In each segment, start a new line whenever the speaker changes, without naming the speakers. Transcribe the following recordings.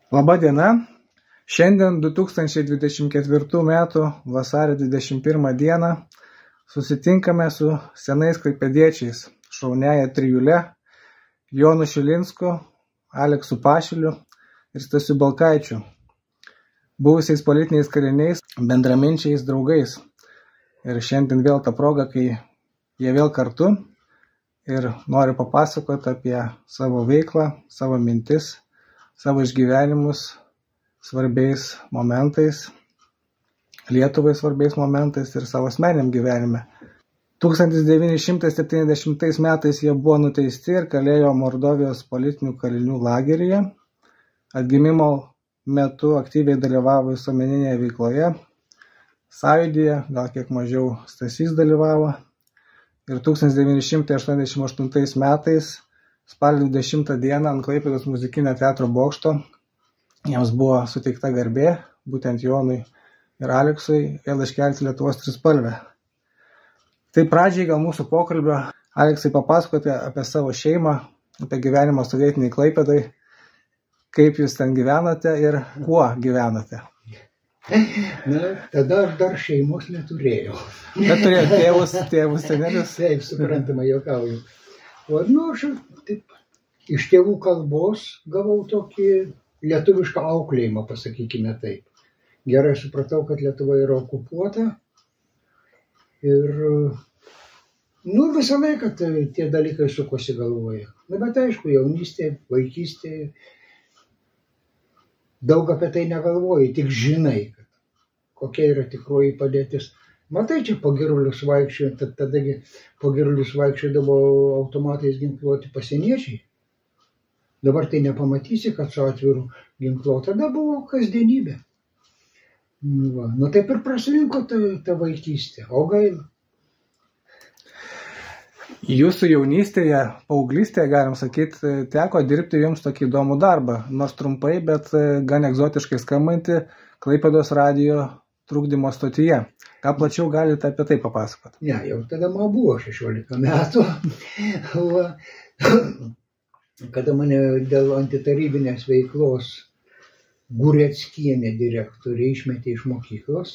Laba diena. Šiandien 2024 metų vasario 21 dieną susitinkame su senais klaipėdiečiais, šauniąja trijule, Jonu Šilinsku, Aleksu Pašiliu ir Stasiu Balkaičiu, buvusiais politiniais kaliniais, bendraminčiais draugais. Ir šiandien vėl ta proga, kai jie vėl kartu ir nori papasakoti apie savo veiklą, savo mintis, savo išgyvenimus svarbiais momentais, Lietuvai svarbiais momentais ir savo asmeniniam gyvenime. 1970 metais jie buvo nuteisti ir kalėjo Mordovijos politinių kalinių lageryje. Atgimimo metu aktyviai dalyvavo visuomeninėje veikloje, sąjūdyje, gal kiek mažiau Stasys dalyvavo. Ir 1988 metais spalio 20 dieną ant Klaipėdos muzikinio teatro bokšto jiems buvo suteikta garbė, būtent Jonui ir Aleksui, vėl iškelti Lietuvos trispalvę. Tai pradžiai gal mūsų pokalbio, Aleksai, papasakoti apie savo šeimą, apie gyvenimą sovietiniai Klaipėdai, kaip jūs ten gyvenate ir kuo gyvenate.
Na, tada aš dar šeimos neturėjau.
Bet turėjau tėvus, senelius?
Taip, suprantama, juokauju. O aš taip, iš tėvų kalbos gavau tokį lietuvišką auklėjimą, pasakykime taip. Gerai supratau, kad Lietuva yra okupuota ir visą laiką tie dalykai sukosi galvoje. Na, bet aišku, jaunystė, vaikystė, daug apie tai negalvoji, tik žinai, kad kokia yra tikroji padėtis. Matai, čia po Girulius vaikščiojo, tadagi po Girulius vaikščiodavo automatais ginkluoti pasieniečiai. Dabar tai nepamatysi, kad su atviru ginklu, tada buvo kasdienybė. Taip ir praslinko ta vaikystė, o gaila.
Jūsų jaunystėje, paauglystėje, galim sakyti, teko dirbti jums tokį įdomų darbą, nors trumpai, bet gan egzotiškai skambantį Klaipėdos radijo trukdymo stotyje. Ką plačiau galite apie tai papasakoti?
Ne, jau tada man buvo 16 metų. Kada mane dėl antitarybinės veiklos Gureckienė direktorė išmetė iš mokyklos,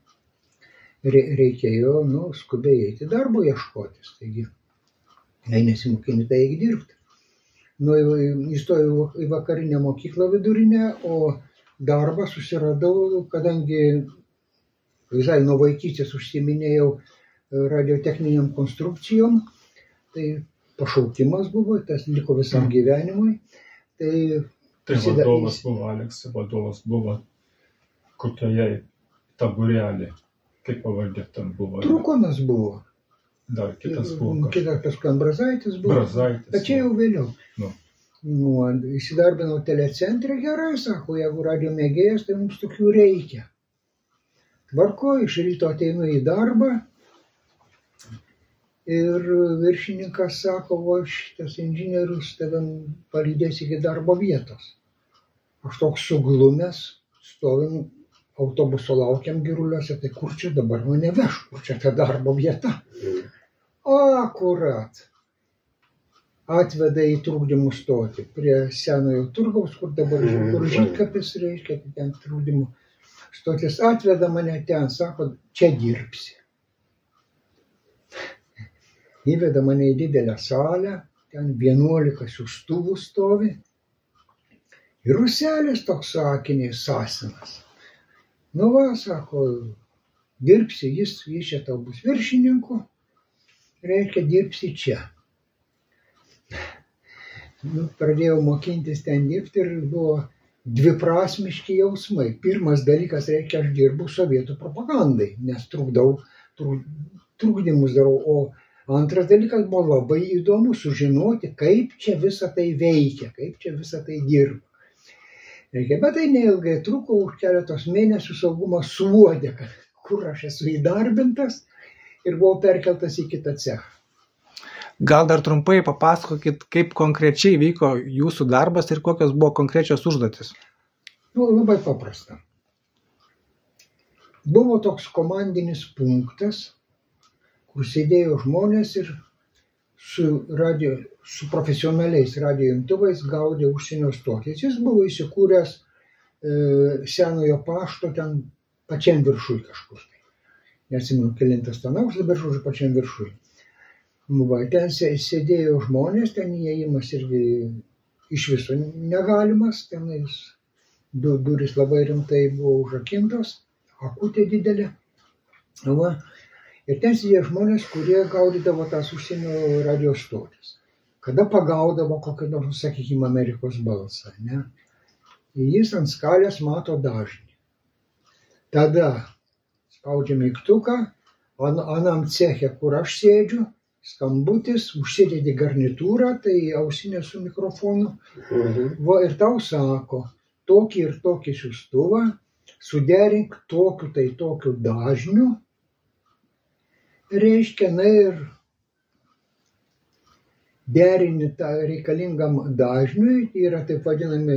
reikėjo skubiai eiti darbo ieškotis. Taigi, jei nesimokini, tai eik dirbti. Įstojau į vakarinę mokyklą vidurinę, o darbą susiradau, kadangi visai nuo vaikystės užsiiminėjau radiotechniniam konstrukcijom, tai pašaukimas buvo, tas liko visam gyvenimui.
Tai vadovas buvo, Aleksai, vadovas buvo kokioje taburelė, kaip pavardė ten buvo?
Trukonas buvo.
Dar kitas buvo.
Kitas paskui Ambrazaitis buvo.
Brazaitis.
Bet čia jau vėliau. Įsidarbinau telecentre, gerai, sako, jeigu radio mėgėjas, tai mums tokių reikia. Tvarko, iš ryto ateinu į darbą ir viršininkas sako, šitas inžinierius tave palydės iki darbo vietos. Aš toks suglumęs, stovim autobuso laukiam Giruliuose, tai kur čia dabar mane veš, kur čia ta darbo vieta? Akurat. Atveda į trukdymų stotį prie senojo turgaus, kur dabar Žydkapis reiškia, ten trukdymų stotis. Atveda mane ten, sako, čia dirbsi. Įveda mane į didelę salę, ten 11 siųstuvų stovi. Ir Ruselis toks su akiniais Sasinas. Sako, dirbsi, jis čia tau bus viršininku, reikia dirbsi čia. Pradėjau mokintis ten dirbti ir buvo dviprasmiški jausmai. Pirmas dalykas, reikia, aš dirbu sovietų propagandai, nes trukdymus darau, o antras dalykas buvo labai įdomu sužinoti, kaip čia visą tai veikia, kaip čia visą tai dirba. Bet tai neilgai truko, už keletos mėnesių saugumas suodė, kur aš esu įdarbintas ir buvau perkeltas į kitą cechą.
Gal dar trumpai papasakokit, kaip konkrečiai vyko jūsų darbas ir kokios buvo konkrečios užduotis?
Labai paprasta. Buvo toks komandinis punktas, kur sėdėjo žmonės ir su profesionaliais radio imtuvais gaudė užsienio stotis. Jis buvo įsikūręs Senojo pašto ten pačiam viršui kažkur. Neatsimenu, kelintas ten aukštas, bet žodžiu pačiam viršui. Va, ten sėdėjo žmonės, ten įėjimas irgi iš viso negalimas, tenais durys labai rimtai buvo užrakintos, akutė didelė. Va. Ir ten sėdėjo žmonės, kurie gaudydavo tas užsienio radio stotis. Kada pagaudavo kokį nors, sakykime, Amerikos balsą, ne? Jis ant skalės mato dažnį. Tada spaudžia mygtuką, anam ceche, kur aš sėdžiu, skambutis, užsidedi garnitūrą, tai ausinė su mikrofonu. Va, ir tau sako, tokį ir tokį siųstuvą, suderink tokiu tai tokiu dažniu, reiškia, na ir derini tą reikalingam dažniui, yra taip vadinami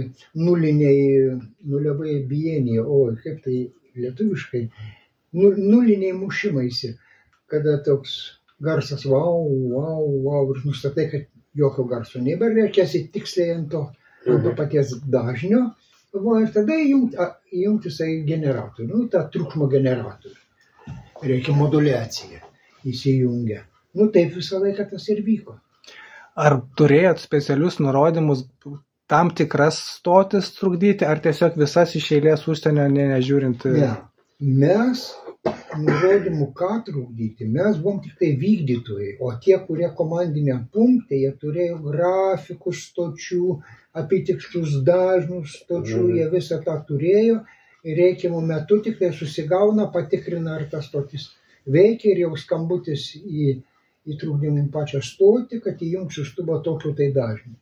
nuliavai bieniai, kaip tai lietuviškai, nuliniai mušimaisi, kada toks garsas vau, ir nustatai, kad jokio garso nebėra, reikėsi tiksliai ant to paties dažnio, ir tada įjungti generatorių, tą triukšmo generatorių. Reikia moduliacija įsijungia. Taip visą laiką tas ir vyko.
Ar turėjot specialius nurodymus tam tikras stotis trukdyti, ar tiesiog visas iš eilės užsienio nežiūrint?
Ne. Mes nurodymų ką trukdyti, mes buvom tik tai vykdytojai, o tie, kurie komandiniam punkte, jie turėjo grafikus stočių, apytikslius dažnius stočių, jie visą tą turėjo ir reikiamų metu tik tai susigauna, patikrina, ar tas stotis veikia ir jau skambutis į trukdymų pačią stotį, kad įjungsiu siųstuvą tokiu tai dažniu.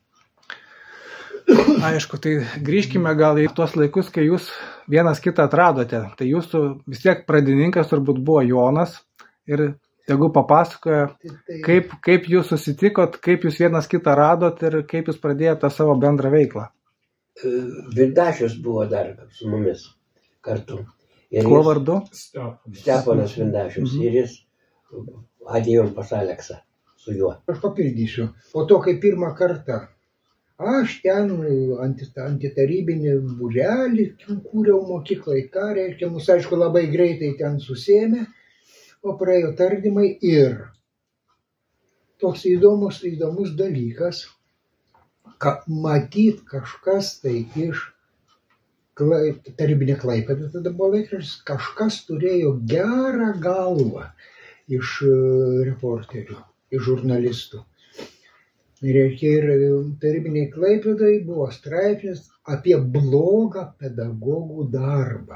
Aišku, tai grįžkime gal į tuos laikus, kai jūs vienas kitą atradote. Tai jūsų vis tiek pradininkas turbūt buvo Jonas ir tegu papasakoja, kaip jūs susitikot, kaip jūs vienas kitą radot ir kaip jūs pradėjote savo bendrą veiklą.
Vindašius buvo dar su mumis kartu.
Kuo vardu?
Steponas Vindašius. Ir jis atėjom pas Aleksą su juo.
Aš papildysiu. Po to, kai pirmą kartą aš ten antitarybinį būrelį kūriau mokyklai, ką reiškia, mus aišku labai greitai ten susėmė, o praėjo tardymai ir toks įdomus dalykas, kad matyt kažkas tai iš tarybinė Klaipėda, tada buvo laikraštis, kažkas turėjo gerą galvą iš reporterių, iš žurnalistų. Reiškia, ir tarybiniai Klaipėdai buvo straipsnis apie blogą pedagogų darbą.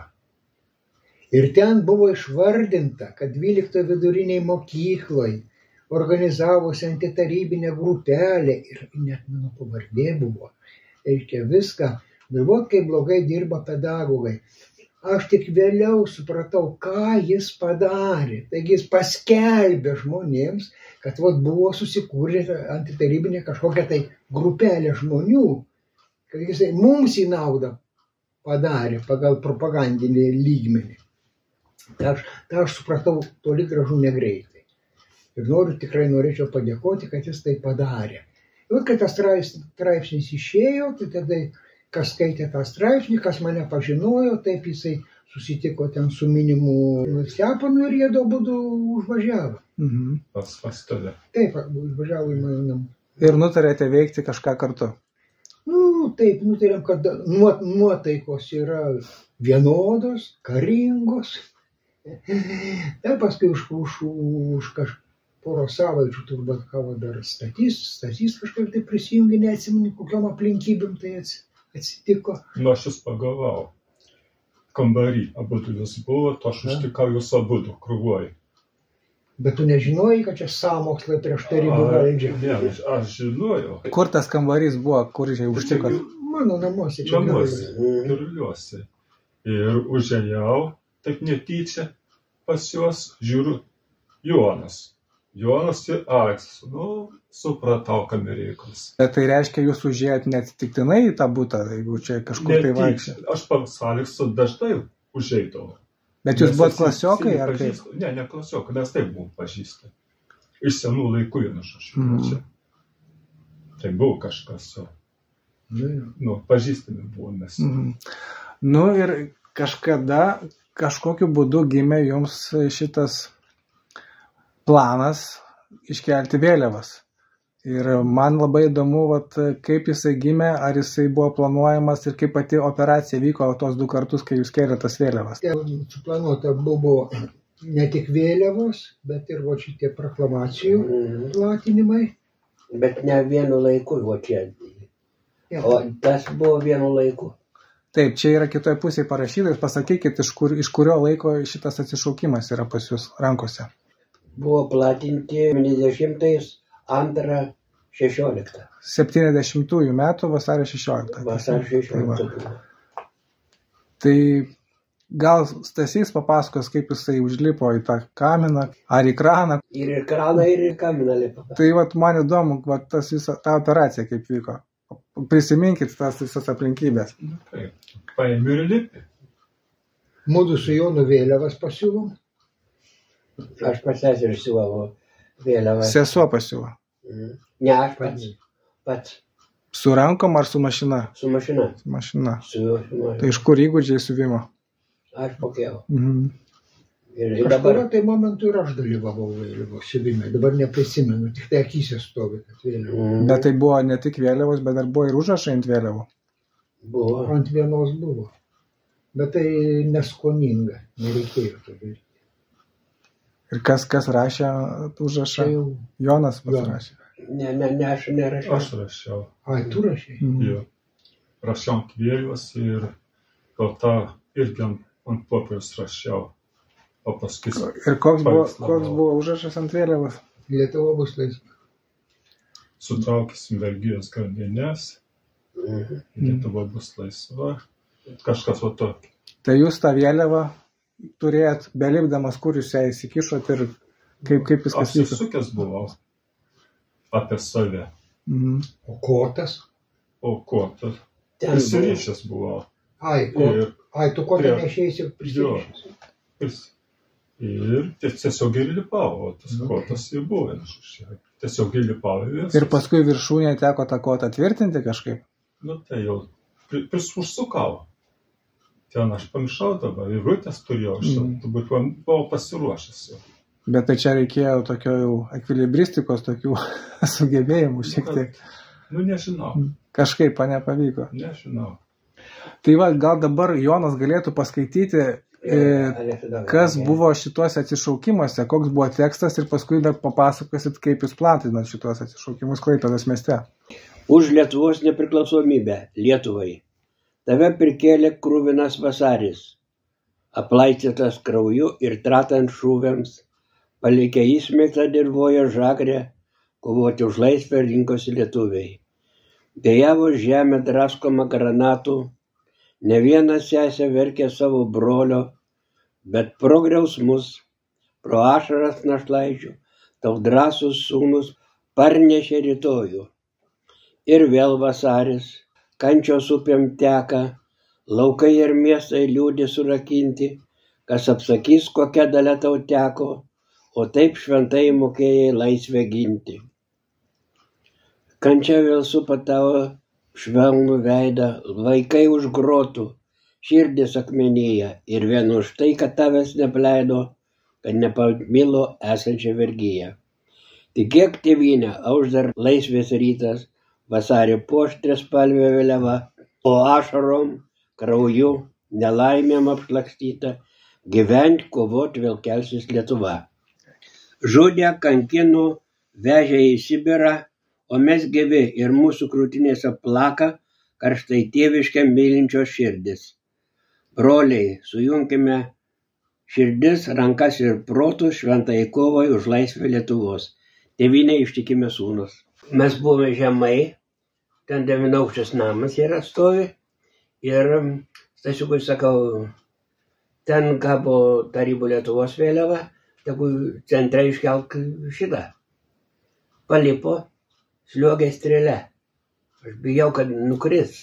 Ir ten buvo išvardinta, kad 12 viduriniai mokyklai organizavosi antitarybinė grupelė ir net mano pavardė buvo. Reiškia, viską, galvot, kaip blogai dirba pedagogai. Aš tik vėliau supratau, ką jis padarė. Taigi jis paskelbė žmonėms, kad buvo susikūrė antitarybinė kažkokia tai grupelė žmonių, kad jisai mums į naudą padarė pagal propagandinį lygmenį. Tai aš supratau toli gražu negreitai. Ir tikrai norėčiau padėkoti, kad jis tai padarė. Ir kai tas straipsnis išėjo, tai tada kas skaitė tą straipsnį, kas mane pažinojo, taip jisai susitiko ten su minimu Stepanu ir jie būdu užvažiavo.
Pas tave.
Taip, užvažiavo į mano namą.
Ir nutarėte veikti kažką kartu?
Taip, nutarėm, kad nuotaikos yra vienodos, karingos. Tai paskui už porą savaičių turbūt dar statys kažkaip tai prisijungė, neatsimenu, kokiom aplinkybėm tai atsitiko.
Aš jūs pagavau. Kambarį abudu jūs buvo, to aš užtikau jūs abudu, krūvoj.
Bet tu nežinojai, kad čia sąmokslai prieš tarybų valdžią?
Ne, aš žinojau.
Kur tas kambarys buvo, kur čia užtikot?
Mano namuose.
Namuose, Giruliuose. Ir užėjau, taip netyčia, pas juos žiūriu Jonas. Jonas ir Aleksas. Supratau, kam reikalas.
Bet tai reiškia, jūs užėjot neatsitiktinai į tą butą, jeigu čia kažkur tai vaikščia?
Aš pas Aleksą dažnai užeidavau.
Bet jūs buvot klasiokai, ar kaip?
Ne klasiokai, mes taip buvom pažįstami. Iš senų laikų aš čia. Tai buvo kažkas, pažįstami buvom mes.
Nu ir kažkada kažkokiu būdu gimė jums šitas planas iškelti vėliavas. Ir man labai įdomu, kaip jisai gimė, ar jisai buvo planuojamas ir kaip pati operacija vyko tos 2 kartus, kai jūs kėlėte tas vėliavas.
Suplanuota buvo ne tik vėliavos, bet ir šitie proklamacijų platinimai.
Bet ne vienu laiku, čia. O tas buvo vienu laiku.
Taip, čia yra kitoje pusėje parašyta, jūs pasakykit, iš kurio laiko šitas atsišaukimas yra pas jūs rankose.
Buvo platinti 72-16.
70 metų vasario 16.
Vasario 16.
Tai gal Stasys papasakos, kaip jisai užlipo į tą kaminą, ar į kraną.
Ir į kraną, ir į kaminą lipo.
Tai man įdomu, ta operacija kaip vyko. Prisiminkit tas visas aplinkybės.
Taip, paėmė ir lipi.
Mudu su Jonu vėliavas pasiūlom.
Aš pas seserį siuvau vėliavas.
Sesuo pasiuvo.
Ne, aš pats.
Su rankom ar su mašina?
Su mašina.
Su mašina.
Su
Tai iš kur įgūdžiai siuvimo?
Aš mokėjau. Ir
dabar tai momentu ir aš dalyvavau vėliavos siuvime. Dabar neprisimenu, tik tai akyse stovi, kad vėliavos.
Bet tai buvo ne tik vėliavos, bet dar buvo ir užrašai ant vėliavų.
Buvo.
Ant vienos buvo. Bet tai neskoninga, nereikėjo to daryti.
Ir kas rašė užrašą? Jonas pasirašė.
Ne, aš nerašiau.
Aš rašiau.
Ai, tu rašai?
Jo. Rašiau ant vėliavos ir tą irgi ant popieriaus rašiau. O paskui...
Ir koks buvo užrašas ant vėliavos?
Lietuva bus laisva.
Sutraukysim vergijos grandines. Lietuva bus laisva. Kažkas va tokio.
Tai jūs tą vėliavą turėjot, belipdamas, kur jūs ją įsikišot ir kaip viskas vyko?
Apsisukęs buvau apie save.
O kotas?
O kotas? Prisirišęs buvau.
Ai, tu kotą nešėsi prisirišęs.
Ir tiesiog ir lipau, o tas kotas ir buvo. Tiesiog ir lipau.
Ir paskui viršūnėje teko tą kotą tvirtinti kažkaip?
Nu tai jau užsukau. Ten aš pamiršau dabar, ir rūtės turėjau, aš turbūt buvau pasiruošęs jau.
Bet tai čia reikėjo tokio jau ekvilibristikos, tokių sugebėjimų šiek tiek.
Nu, nežinau.
Kažkaip nepavyko.
Nežinau.
Tai gal dabar Jonas galėtų paskaityti, kas buvo šituose atsišaukimuose, koks buvo tekstas ir paskui dar papasakosit, kaip jūs platinat šitos atsišaukimus Klaipėdos mieste.
Už Lietuvos nepriklausomybę Lietuvai. Tave prikėlė kruvinas vasaris, aplaistytas krauju ir tratant šūviams, palikę įsmeigtą dirvoje žagrę, kovoti už laisvę rinkosi lietuviai. Dejavo žemė draskoma granatų, ne viena sesė verkė savo brolio, bet pro griausmus, pro ašaras našlaičių, tau drąsūs sūnus parnešė rytojų. Ir vėl vasaris, kančios upėm teka, laukai ir miestai liūdi surakinti, kas apsakys, kokia dalia tau teko, o taip šventai mokėjai laisvę ginti. Kančia vėl supa tavo švelnų veidą, vaikai už grotų, širdis akmenyje, ir vien už tai, kad tavęs nepleido, kad nepamilo esančią vergiją. Tikėk tėvynę, auš dar laisvės rytas, vasario poštrės spalvė vėliava, o ašarom, krauju, nelaimėm apšlakstyta, gyvent, kovot vėl kelsis Lietuva. Žudė, kankino, vežė į Sibirą, o mes gyvi ir mūsų krūtinėse plaka karštai tėviškę mylinčios širdis. Broliai, sujunkime širdis, rankas ir protus šventai kovai už laisvę Lietuvos. Tėvynė ištikimi sūnus. Mes buvome žemai, ten 9-aukštis namas yra stovi ir Stasiukui sakau, ten kabo Tarybų Lietuvos vėliava, tegu centre iškelk šitą. Palipo, sliuogė strėle. Aš bijau, kad nukris.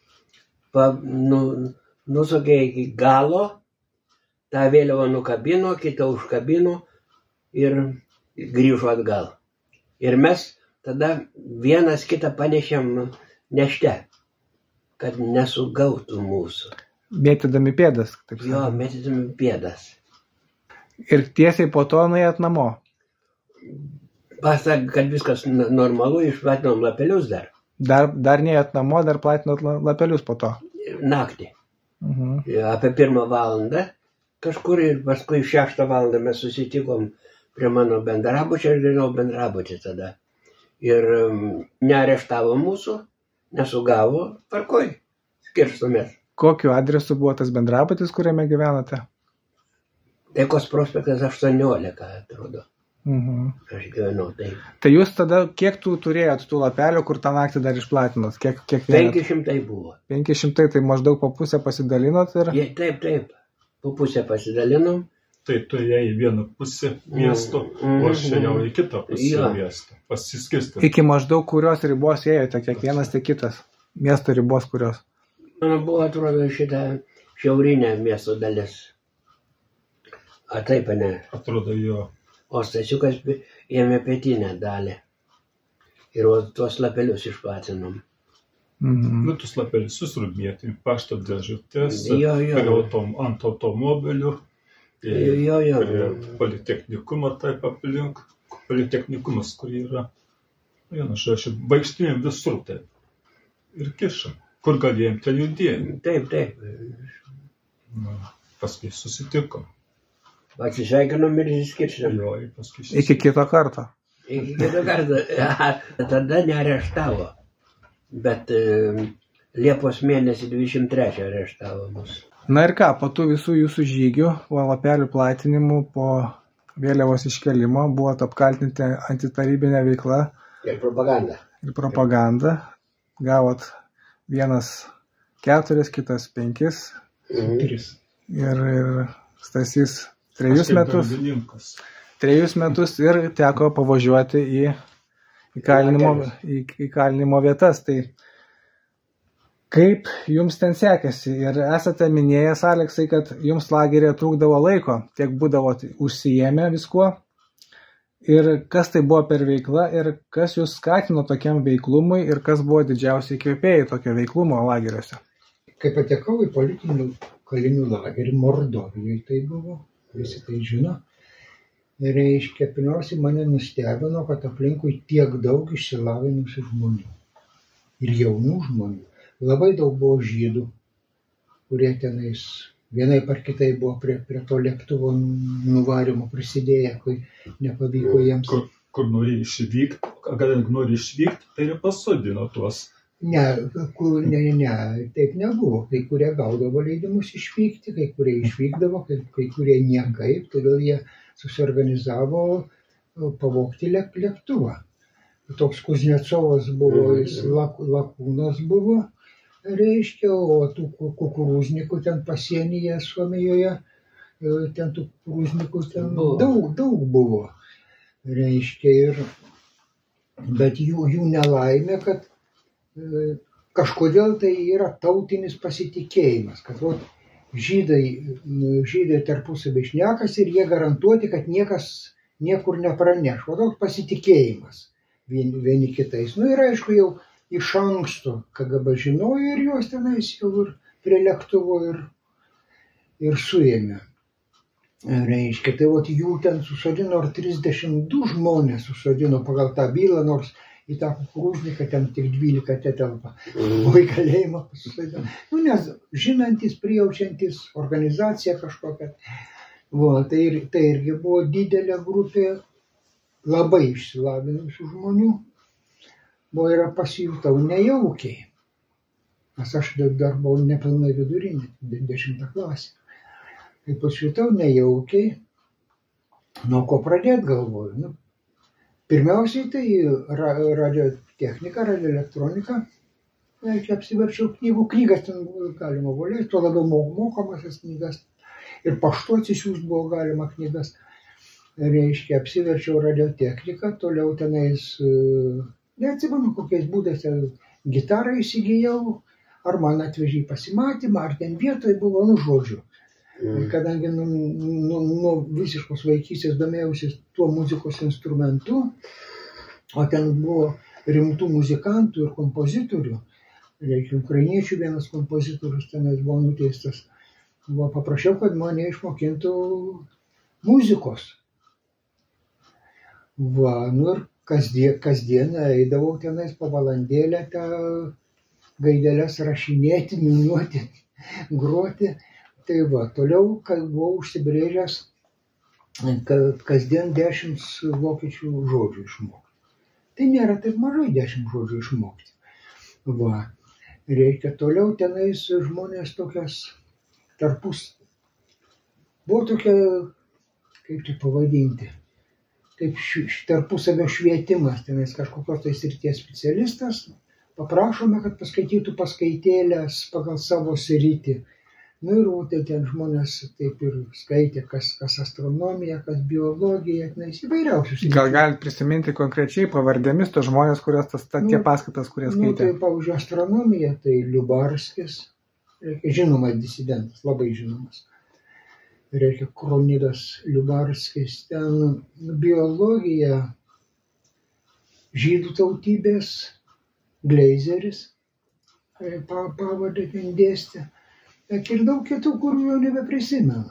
Nusukė iki galo, tą vėliavą nukabino, kitą užkabino ir grįžo atgal. Ir mes tada vienas kitą panešėm nešte, kad nesugautų mūsų.
Mėtydami pėdas, taip sakant.
Jo, mėtydami pėdas.
Ir tiesiai po to nuėjot namo.
Pasak, kad viskas normalu, išplatinom lapelius dar.
Dar neėjot namo, dar platinot lapelius po to.
Naktį. Apie 1 valandą kažkur ir paskui 6 valandą mes susitikom prie mano bendrabučio, aš gyvenau bendrabučį tada. Ir neareštavo mūsų, nesugavo, tvarkoj, skirstomės.
Kokiu adresu buvo tas bendrabutis, kuriame gyvenote?
Taikos prospektas 18, atrodo. Aš gyvenau taip.
Tai jūs tada, kiek tų turėjot tų lapelių, kur tą naktį dar išplatinot? Kiek
500 buvo.
500, tai maždaug po pusę pasidalinot ir...
Taip. Po pusę pasidalinom.
Tai tu ėjai į vieną pusę miesto, o aš ėjau į kitą pusę miesto. Pasiskirstė.
Iki maždaug kurios ribos ėjote, kiekvienas tai kitas. Miesto ribos kurios.
Mano buvo, atrodo, šitą šiaurinę miesto dalis. A taip, ne?
Atrodo, jo.
O Stasiukas ėmė pietinę dalį. Ir tuos lapelius išplatinom.
Nu, tuos lapelius susirūdmėti, pašto dėžutės, ant automobilių, prie politechnikumo taip aplink, politechnikumas, kur yra. Vienu žodžiu, vaikštinėm visur taip. Ir kišam, kur galėjom, ten judėjom.
Taip.
Paskui susitikom.
Atsisveikinom ir išskirsim.
Iki kito karto.
Iki kito karto. Tada neareštavo. Bet Liepos mėnesį 23 areštavo mus.
Na ir ką, po tų visų jūsų žygių, po lapelių platinimų, po vėliavos iškelimo, buvo apkaltinti antitarybinę veiklą.
Ir propaganda.
Gavot vienas 4, kitas 5. Ir Stasys 3 metus ir teko pavažiuoti į įkalinimo vietas. Tai kaip jums ten sekėsi? Ir esate minėjęs, Aleksai, kad jums lagerėje trūkdavo laiko, tiek būdavo užsiėmę viskuo. Ir kas tai buvo per veikla ir kas jūs skatino tokiam veiklumui ir kas buvo didžiausiai įkvėpėjai tokio veiklumo lageriuose?
Kai patekau į politinių kalinių lagerį Mordovijoje, tai buvo. Visi tai žino. Reiškia, pirmiausiai mane nustebino, kad aplinkui tiek daug išsilavinusių žmonių. Ir jaunų žmonių. Labai daug buvo žydų, kurie tenais vienaip ar kitai buvo prie to lėktuvo nuvarimo prisidėję, kai nepavyko jiems.
Kur nori išvykti, tai nepasodino tuos.
Ne, taip nebuvo. Kai kurie gaudavo leidimus išvykti, kai kurie išvykdavo, kai kurie niekaip, todėl jie susiorganizavo pavogti lėktuvą. Toks Kuznecovas buvo, jis lakūnas buvo, reiškia, o tų kukurūznikų ten pasienyje Suomijoje, ten tų kukurūznikų ten daug buvo, reiškia, bet jų nelaimė, kad kažkodėl tai yra tautinis pasitikėjimas, kad žydai tarpusavy šnekasi ir jie garantuoti, kad niekas niekur nepraneš. O toks pasitikėjimas vieni kitais. Nu ir aišku, jau iš anksto KGB žinojo ir juos tenais jau ir prie lėktuvo ir suėmė. Reiškia, tai jų ten susodino, ar 32 žmonės susodino pagal tą bylą, nors į tą kukurūzniką ten tik 12 telpa. O į kalėjimą pasusodino. Nu, nes žinantis, prijaučiantis organizaciją kažkokią. Tai irgi buvo didelė grupė labai išsilavinusių žmonių. Buvo ir pasijutau nejaukiai. Nes aš dar buvau nepilnai vidurinė, 10 klasė. Kai pasijutau nejaukiai, nuo ko pradėti galvoju. Pirmiausiai tai radiotechnika, radioelektronika. Apsiverčiau knygas ten galima volėti, tuo labiau mokomasias knygas. Ir paštu atsisiųst buvo galima knygas. Reiškia, apsiverčiau radiotechniką, toliau tenais, neatsimenu kokiais būdais, gitarą įsigijau, ar man atvežė į pasimatymą, ar ten vietoje buvo, žodžiu. Kadangi nuo visiškos vaikystės domėjausi tuo muzikos instrumentu, o ten buvo rimtų muzikantų ir kompozitorių, reikia ukrainiečių vienas kompozitorius tenais buvo nuteistas. Paprašiau, kad mane išmokintų muzikos. Ir kasdien eidavau tenais po valandėlę tą gaideles rašinėti, niūniuoti, groti. Tai toliau buvau užsibrėžęs, kad kasdien 10 vokiečių žodžių išmokti. Tai nėra taip mažai 10 žodžių išmokti. Reikia toliau tenais žmonės tokias buvo tokia, kaip tai pavadinti, kaip tarpusavio švietimas, tenais kažkokios tai srities specialistas, paprašome, kad paskaitytų paskaitėlės pagal savo sritį. Ir tai ten žmonės taip ir skaitė, kas astronomija, kas biologija, įvairiausius.
Gal galite prisiminti konkrečiai pavardėmis tos žmonės, kurios tie paskaitas, kurie skaitė?
Tai, pavyzdžiui, astronomija, tai Liubarskis, žinomas disidentas, labai žinomas. Reikia Kronidas Liubarskis, ten biologija, žydų tautybės, Gleizeris, pavardė ten dėstė. Ir daug kitų, kurių jau nebeprisimenu.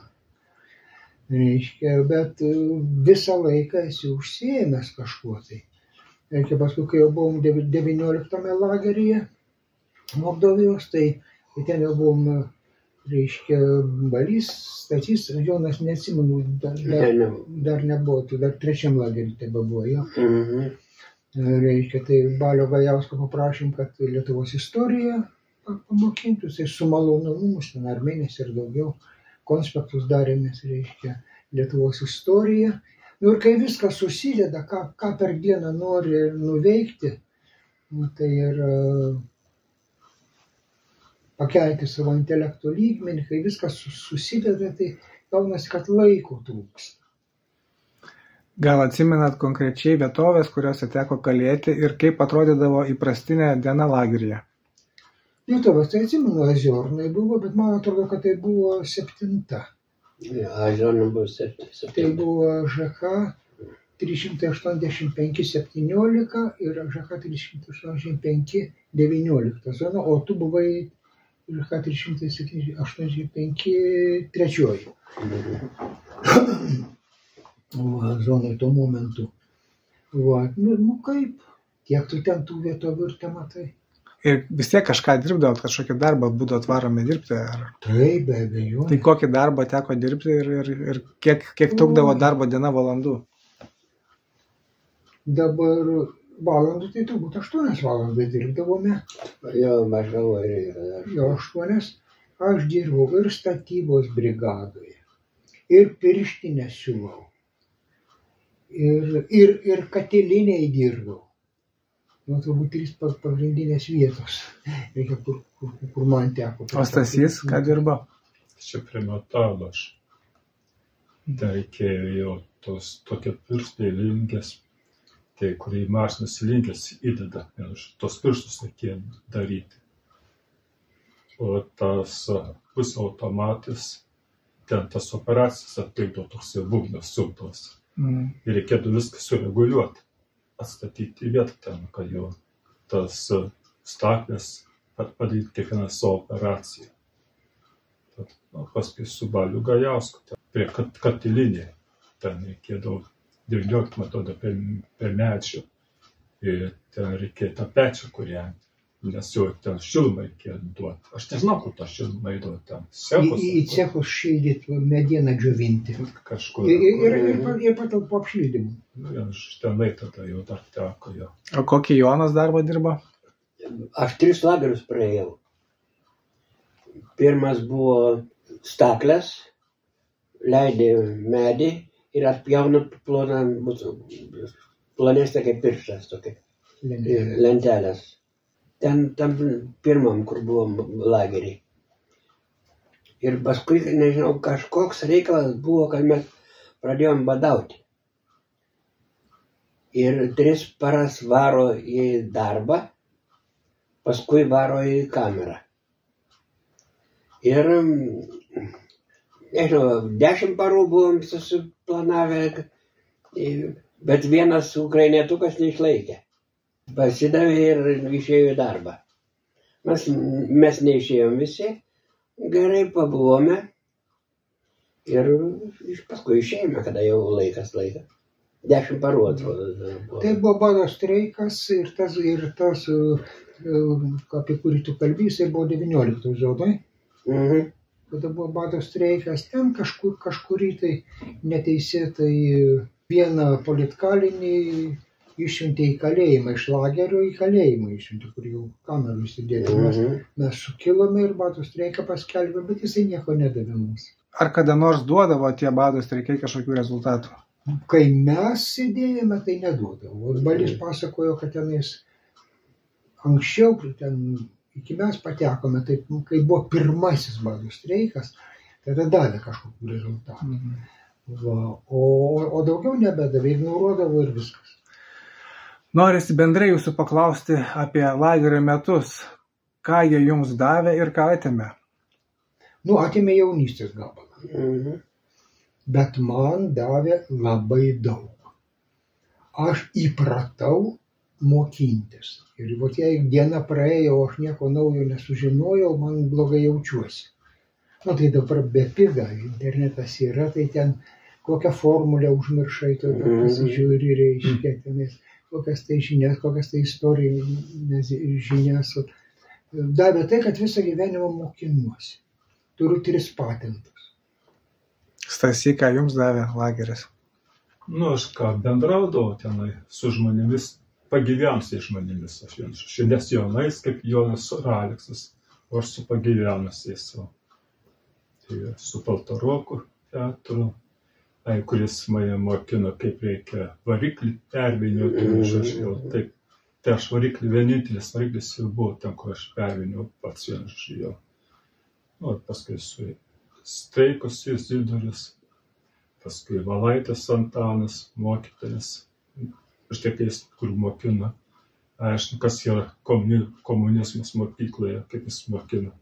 Bet visą laiką esi užsiėmęs kažkuo tai. Paskui, kai jau buvom 19 lageryje Mordovijos, tai ten jau buvom, Balys, Stasys, Jonas, neatsimenu, dar nebuvo, tai dar 3 lagerį tebe buvo, jo. Tai Balio Gajausko paprašym, kad Lietuvos istoriją pamokintų, tai su malonumus, ten ar mėnesį ir daugiau, konspektus darėmės, Lietuvos istoriją. Ir kai viskas susideda, ką per dieną nori nuveikti, tai ir pakelti savo intelekto lygmenį, kai viskas susideda, tai gaunasi, kad laiko trūksta.
Gal atsimenat konkrečiai vietovės, kuriuose teko kalėti ir kaip atrodydavo įprastinė diena lageryje?
Vietovės, tai atsimenu, Aziornai buvo, bet man atrodo, kad tai buvo 7.
Aziornai buvo 7.
Tai buvo ŽK 385-17 ir ŽK 385-19 zona, o tu buvai ŽK 385-3 zonai tuo momentu. Kaip? Tiek tu ten tų vietovių ir te matai.
Ir vis tiek kažką dirbdavot, kažkokį darbą būdavo atvaromi dirbti?
Taip, be abejo.
Tai kokį darbą teko dirbti ir kiek trukdavo darbo diena valandų?
Dabar valandų, tai turbūt 8 valandas dirbdavome.
Jo, mažiau ir.
Jo, 8. Aš dirbau ir statybos brigadoje, ir pirštinę siūlau, ir katiliniai dirbau. Turbūt 3 pagrindinės vietos, kur man teko.
O Stasys, ką dirbo?
Čia prie metalo aš. Ten reikėjo jau tos tokie pirštai linkės, tai kur į mašinas linkės įdeda, tos pirštus reikėjo daryti. O tas pusautomatis, ten tas operacijas atlikdavo toks būgnas suktos. Ir reikėtų viską sureguliuoti. Atstatyti į vietą ten, kad jau tas staklės padaryti kiekvieną savo operaciją. Paskui su Baliu Gajausku, prie katilinė, ten reikėdavo 19 metodą per medžių. Ir ten reikėjo tą pečią kūrenti, nes jau ten šilumą reikėjo duoti. Aš nežinau, kur tą šilumą įdavo ten.
Į cechus šildyti, medieną džiovinti.
Kažkur.
Ir patalpų apšildymų.
Aš ten tada jau dar teko jo.
O kokį Jonas darbą dirbo?
Aš 3 lagerius praėjau. Pirmas buvo staklės, leidė medį ir atpjauna plonesnė kaip pirštas tokia. Lentelės. Ten pirmam, kur buvom lageriai. Ir paskui, nežinau, kažkoks reikalas buvo, kad mes pradėjom badauti. Ir 3 paras varo į darbą, paskui varo į kamerą. Ir, nežinau, 10 parų buvom susiplanavę, bet vienas ukrainietukas neišlaikė. Pasidavė ir išėjo į darbą. Mes neišėjom visi, gerai pabuvome ir paskui išėjome, kada jau laikas. 10 parų atrodo.
Tai buvo bado streikas ir tas, apie kurį tu kalbėjai, buvo 19 zonai. Kada buvo bado streikas, ten kažkurį tai neteisėtai vieną politkalinį išsiuntė į kalėjimą, iš lagerio į kalėjimą išsiuntė, kur jau kamerų įsidėti. Mes sukilome ir bado streiką paskelbė, bet jisai nieko nedavė mums.
Ar kada nors duodavo tie bado streikai kažkokių rezultatų?
Kai mes sėdėjome, tai neduodavo. Balys pasakojo, kad tenais anksčiau, iki mes patekome, tai kai buvo pirmasis bado streikas, tada davė kažkokių rezultatų. O daugiau nebedavė, ignoruodavo ir viskas.
Norisi bendrai jūsų paklausti apie lagerio metus. Ką jie jums davė ir ką atėmė?
Atėmė jaunystės gabalą. Bet man davė labai daug. Aš įpratau mokintis. Ir jei diena praėjo, aš nieko naujo nesužinojau, man blogai jaučiuosi. Tai dabar bepiga, internetas yra, tai ten kokią formulę užmiršai, tai pasižiūri, reiškia, tenais, kokias tai žinias, kokias tai istorijos žinias. Davė tai, kad visą gyvenimą mokinuosi. Turiu 3 patentus.
Stasy, ką jums davė lageris?
Aš bendraudavau tenai su žmonėmis, pagyvenusiais žmonėmis. Aš nes jaunais, kaip Jonas ir Aleksas, o aš su pagyvenusiais. Tai su Paltaroku teatru, kuris mane mokino, kaip reikia variklį pervynioti. Tai aš vienintelis variklis jau buvo ten, kur aš pervyniau pats vienas jo. Paskui su Streikus Izidorius, paskui Valaitis Antanas, mokytojas, ištekėjęs, kur mokina. Aišku, kas yra komunizmas mokykloje, kaip jis mokina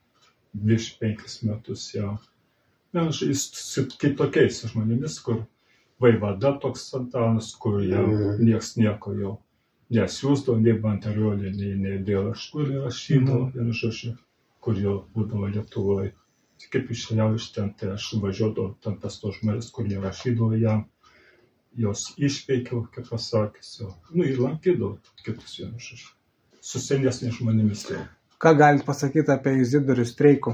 25 metus jau. Jis kitokiais žmonėmis, kur vaivada toks Antanas, kur jau nieks nieko jau nesiūsdavo, nei Banteriolį, nei dėl aškų rašydavo, vienu žodžiu, kur jau būdavo Lietuvoje. Kaip išėjau iš ten, tai aš važiuodavau ten pas tos žmonės, kur jie rašydavo jam, jos išpeikiau, kaip pasakys, ir lankydavau kitus vienus, su senesniais žmonėmis jau.
Ką galite pasakyti apie Izidorių Streikų?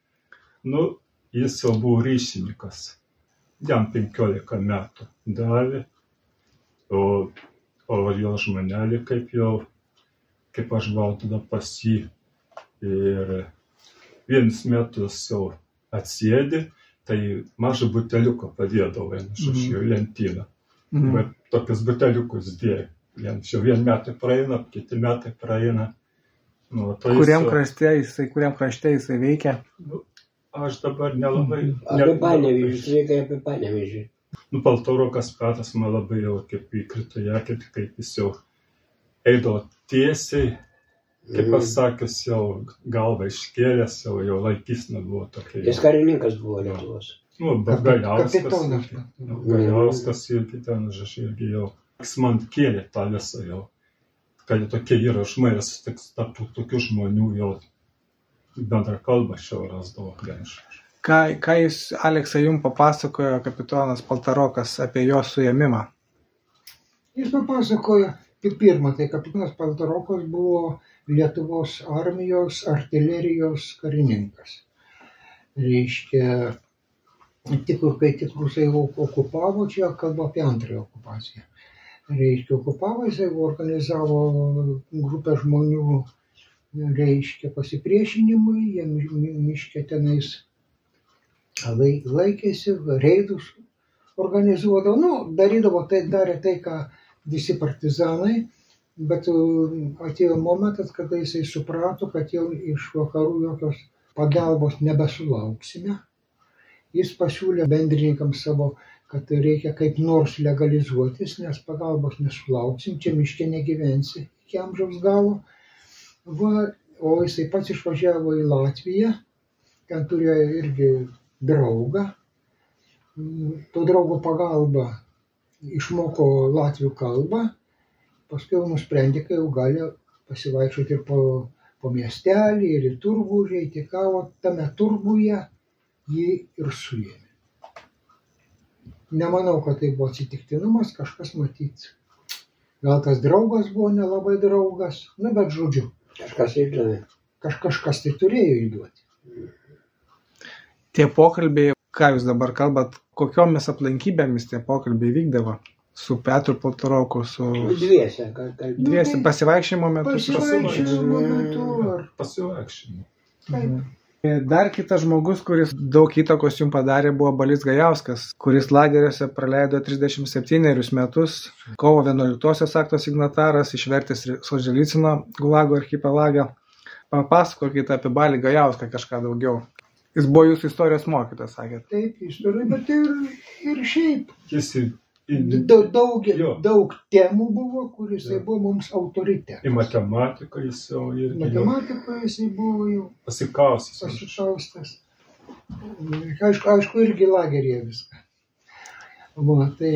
Jis jau buvo ryšininkas, jam 15 metų davė, o jo žmonelį kaip aš buvau tada pas jį ir vienus metus jau atsėdi, tai mažą buteliuką padėdavo iš jo lentyną. Bet tokius buteliukus dėjo. Vien metai praeina, kiti metai praeina.
Kuriam krašte jisai veikia?
Aš dabar nelabai...
Apie Panevežį, sveikai apie Panevežį.
Paltarokas Petras man labai jau kaip įkrito į akį, kaip jis jau eidavo tiesiai, kaip pasakęs, jau galvą iškėlęs, jau laikysna buvo tokia.
Jis karininkas buvo Lietuvos.
Galiauskas irgi ten, irgi jau. Jis man kėlė tą visą jau. Kad tokie yra žmonės, tarp tokių žmonių jau bendrą kalbą šio rasdavo.
Ką jis, Aleksai, jums papasakojo kapitonas Paltarokas apie jo suėmimą?
Jis papasakojo, pirmą, tai kapitonas Paltarokas buvo Lietuvos armijos artilerijos karininkas. Reiškia, kai tik rusai okupavo, čia kalba apie antrąją okupaciją. Reiškia, okupavo, jisai organizavo grupę žmonių, reiškia, pasipriešinimui, jie miške tenais laikėsi, reidus organizuodavo, darė tai, ką visi partizanai, bet atėjo momentas, kada jisai suprato, kad jau iš vakarų jokios pagalbos nebesulauksime. Jis pasiūlė bendrininkams savo, kad reikia kaip nors legalizuotis, nes pagalbos nesulauksim, čia miške negyvensi iki amžiaus galo. O jisai pats išvažiavo į Latviją, ten turėjo irgi draugą. To draugo pagalba išmoko latvių kalbą, paskui jau nusprendė, kai jau gali pasivaikščioti ir po po miestelį ir į turgų užeiti, o tame turguje jį ir suėmė. Nemanau, kad tai buvo atsitiktinumas, kažkas matyt. Gal tas draugas buvo nelabai draugas, bet žodžiu.
Kažkas įdavė.
Kažkas tai turėjo įduoti.
Tie pokalbiai, ką jūs dabar kalbat, kokiomis aplinkybėmis tie pokalbiai vykdavo? Su Petru Paltaroku, su...
Dviese.
Dviese pasivaikščiojimo metu.
Pasivaikščiojimo.
Taip.
Dar kitas žmogus, kuris daug įtakos jums padarė, buvo Balys Gajauskas, kuris lageriuose praleido 37 metus, kovo 11-osios akto signataras, išvertęs Solženicyno Gulago archipelagą. Papasakokite apie Balį Gajauską kažką daugiau. Jis buvo jūsų istorijos mokytas, sakėt.
Taip, istorija, bet ir šiaip.
Jis
Daug temų buvo, kuris buvo mums autoritetas.
į matematiką jis jau irgi
Matematikoje jis buvo jau
pasikaustas.
Aišku, irgi lageryje viską. Tai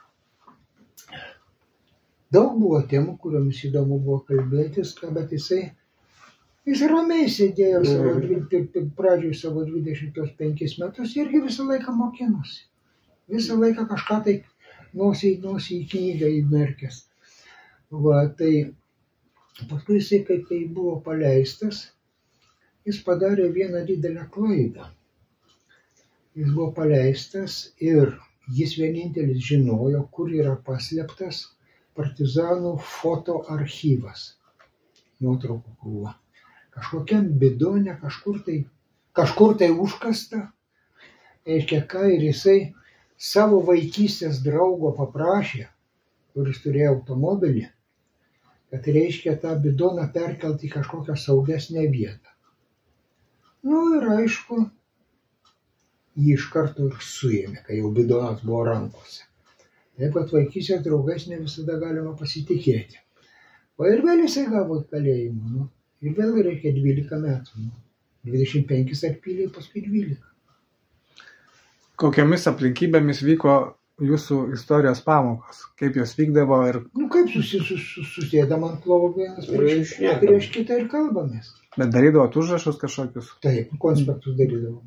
daug buvo temų, kuriomis įdomu buvo kalbėtis, bet jis ramiai sėdėjo pradžioj savo 25 metus irgi visą laiką mokinosi. Visą laiką kažką tai nosį į knygą įmerkęs. Tai paskui jisai, kai buvo paleistas, jis padarė vieną didelę klaidą. Jis buvo paleistas ir jis vienintelis žinojo, kur yra paslėptas partizanų fotoarchyvas. Nuotraukų krūva. Kažkokiam bidone, kažkur tai užkasta. Ir jisai savo vaikystės draugo paprašė, kuris turėjo automobilį, kad tą bidoną perkelti į kažkokią saugesnę vietą. Ir aišku, jį iš karto ir suėmė, kai jau bidonas buvo rankose. Taip pat vaikystės draugais ne visada galima pasitikėti. Ir vėl jisai gavo kalėjimą. Ir vėl reikia 12 metų. 25 atpylė, paskui 12.
Kokiamis aplinkybėmis vyko jūsų istorijos pamokos? Kaip jos vykdavo ir...
Kaip susėdam ant lovų vienas prieš kitą ir kalbamės.
Bet darydavot užrašus kažkokius?
Taip, konspektus darydavome.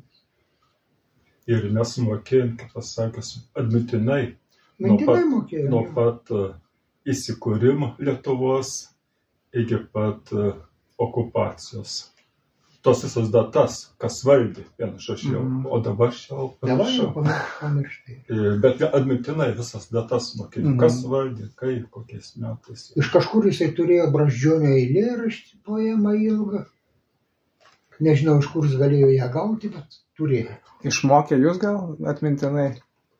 Ir mes mokėjom, kaip pasakęs, atmintinai.
Mintinai mokėjome.
Nuo pat įsikūrimo Lietuvos iki pat okupacijos. Tos visas datas, kas valdė, o dabar šiau
pamirštai.
Bet atmintinai visas datas mokėjom, kas valdė, kaip, kokiais metais.
Iš kažkur jisai turėjo Brazdžionio eilėraštį, poemą ilgą. Nežinau, iš kur jis galėjo ją gauti, bet turėjo.
Išmokė jūs gal atmintinai?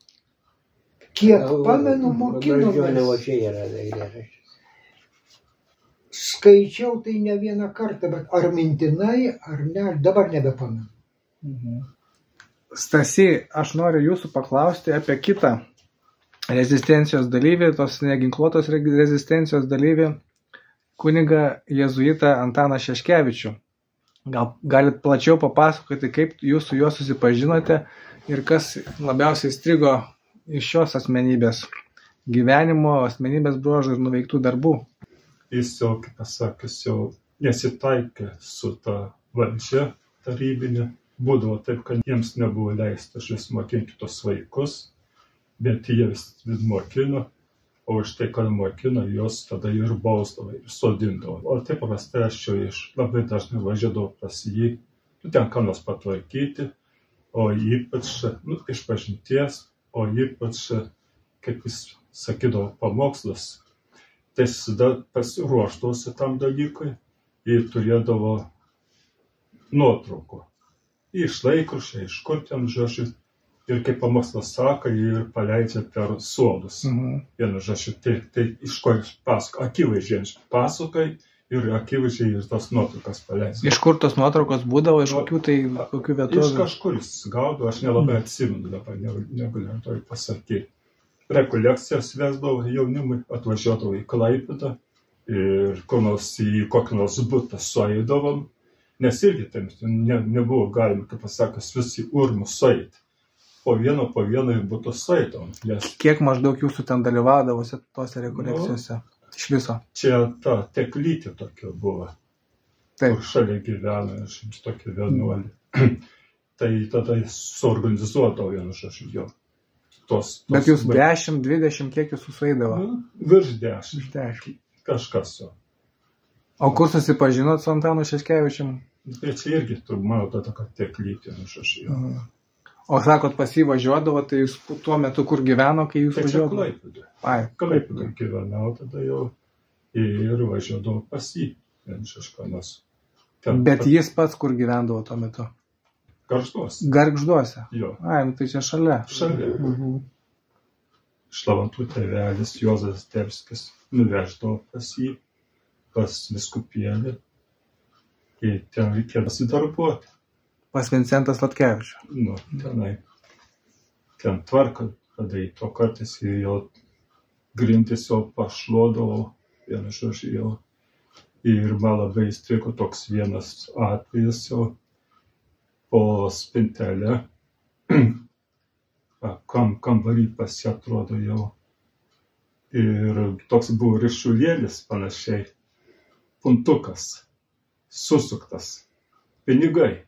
Kiek pamenu, mokinomės.
Brazdžionio čia yra eilėraštis.
Skaičiau tai ne vieną kartą, bet ar mintinai, ar ne, dabar nebepamenu.
Stasy, aš noriu jūsų paklausti apie kitą rezistencijos dalyvį, tos neginkluotos rezistencijos dalyvį, kunigą jėzuitą Antaną Šeškevičių. Gal galit plačiau papasakoti, kaip jūs su juo susipažinote ir kas labiausiai strigo iš šios asmenybės gyvenimo, asmenybės bruožų ir nuveiktų darbų?
Jis jau, kaip pasakęs, jau nesitaikė su ta valdžia tarybinė. Būdavo taip, kad jiems nebuvo leista vis mokinti tos vaikus, bet jie vis mokino, o už tai, kad mokino, jos tada ir bausdavo, ir sodindavo. O taip paprastai aš jau labai dažnai važiuodavau pas jį, ten ką nors patvarkyti, o ypač, iš pažinties, o ypač, kaip jis sakydavo, pamokslas. Tai jis pasiruošdavosi tam dalykui ir turėdavo nuotraukų. Iš laikraščio, iš kur ten žodžiu. Ir kaip pamokslas sako, ir paleidžia per suolus. Vienu žodžiu, tai iš ko jis pasako. Akivaizdžiai pasakai ir akivaizdžiai ir tas nuotraukas paleidžia.
Iš kur tos nuotraukos būdavo, iš kokių vietovių?
Iš kažkur jis gaudavo, aš nelabai atsimenu dabar, negaliu to pasakyti. Rekolekcijas vesdavo jaunimui, atvažiuodavo į Klaipėdą ir į kokį nors butą sueidavom, nes irgi ten nebuvo galima, kaip pasakęs, visi urmus sueiti. Po vieną į būtų sueidavom.
Kiek maždaug jūsų ten dalyvaudavosi tose rekolekcijose iš viso?
Čia ta teklytė tokia buvo.
Taip.
kur šalia gyvena, aš tokį vienuolį. Tai tada suorganizuodavo vienu žodžiu jo.
Bet jūs 10, 20, kiek jūs sueidavo?
Virš 10. Kažkas jo.
O kur susipažinot su Antanu Šeškevičium?
Tai čia irgi, mano tada, kad tiek lytį, aš jo.
O sakot, pas jį važiuodavo, tai jūs tuo metu kur gyveno, kai jūs važiuodavo?
Klaipėdoj gyvenau tada jau ir važiuodavo pas jį.
Bet jis pats kur gyvendavo tuo metu?
Gargžduose.
Gargžduose?
Jo.
Tai čia šalia.
Šalia. Šlavantų tėvelis Juozas Zdebskis nuveždavo pas jį, pas vyskupėlį. Ir ten reikėjo pasidarbuoti.
Pas Vincentas Latkevičius.
Nu, tenai. Ten tvarką padaryto, kartais jau grindis jau pašluodavo, vienu žodžiu jau. Ir man labai įstrigo toks vienas atvejas jau po spintelę. Kambarį pas ją atrodo jau. Ir toks buvo ryšulėlis panašiai. Puntukas. Susuktas. Pinigai.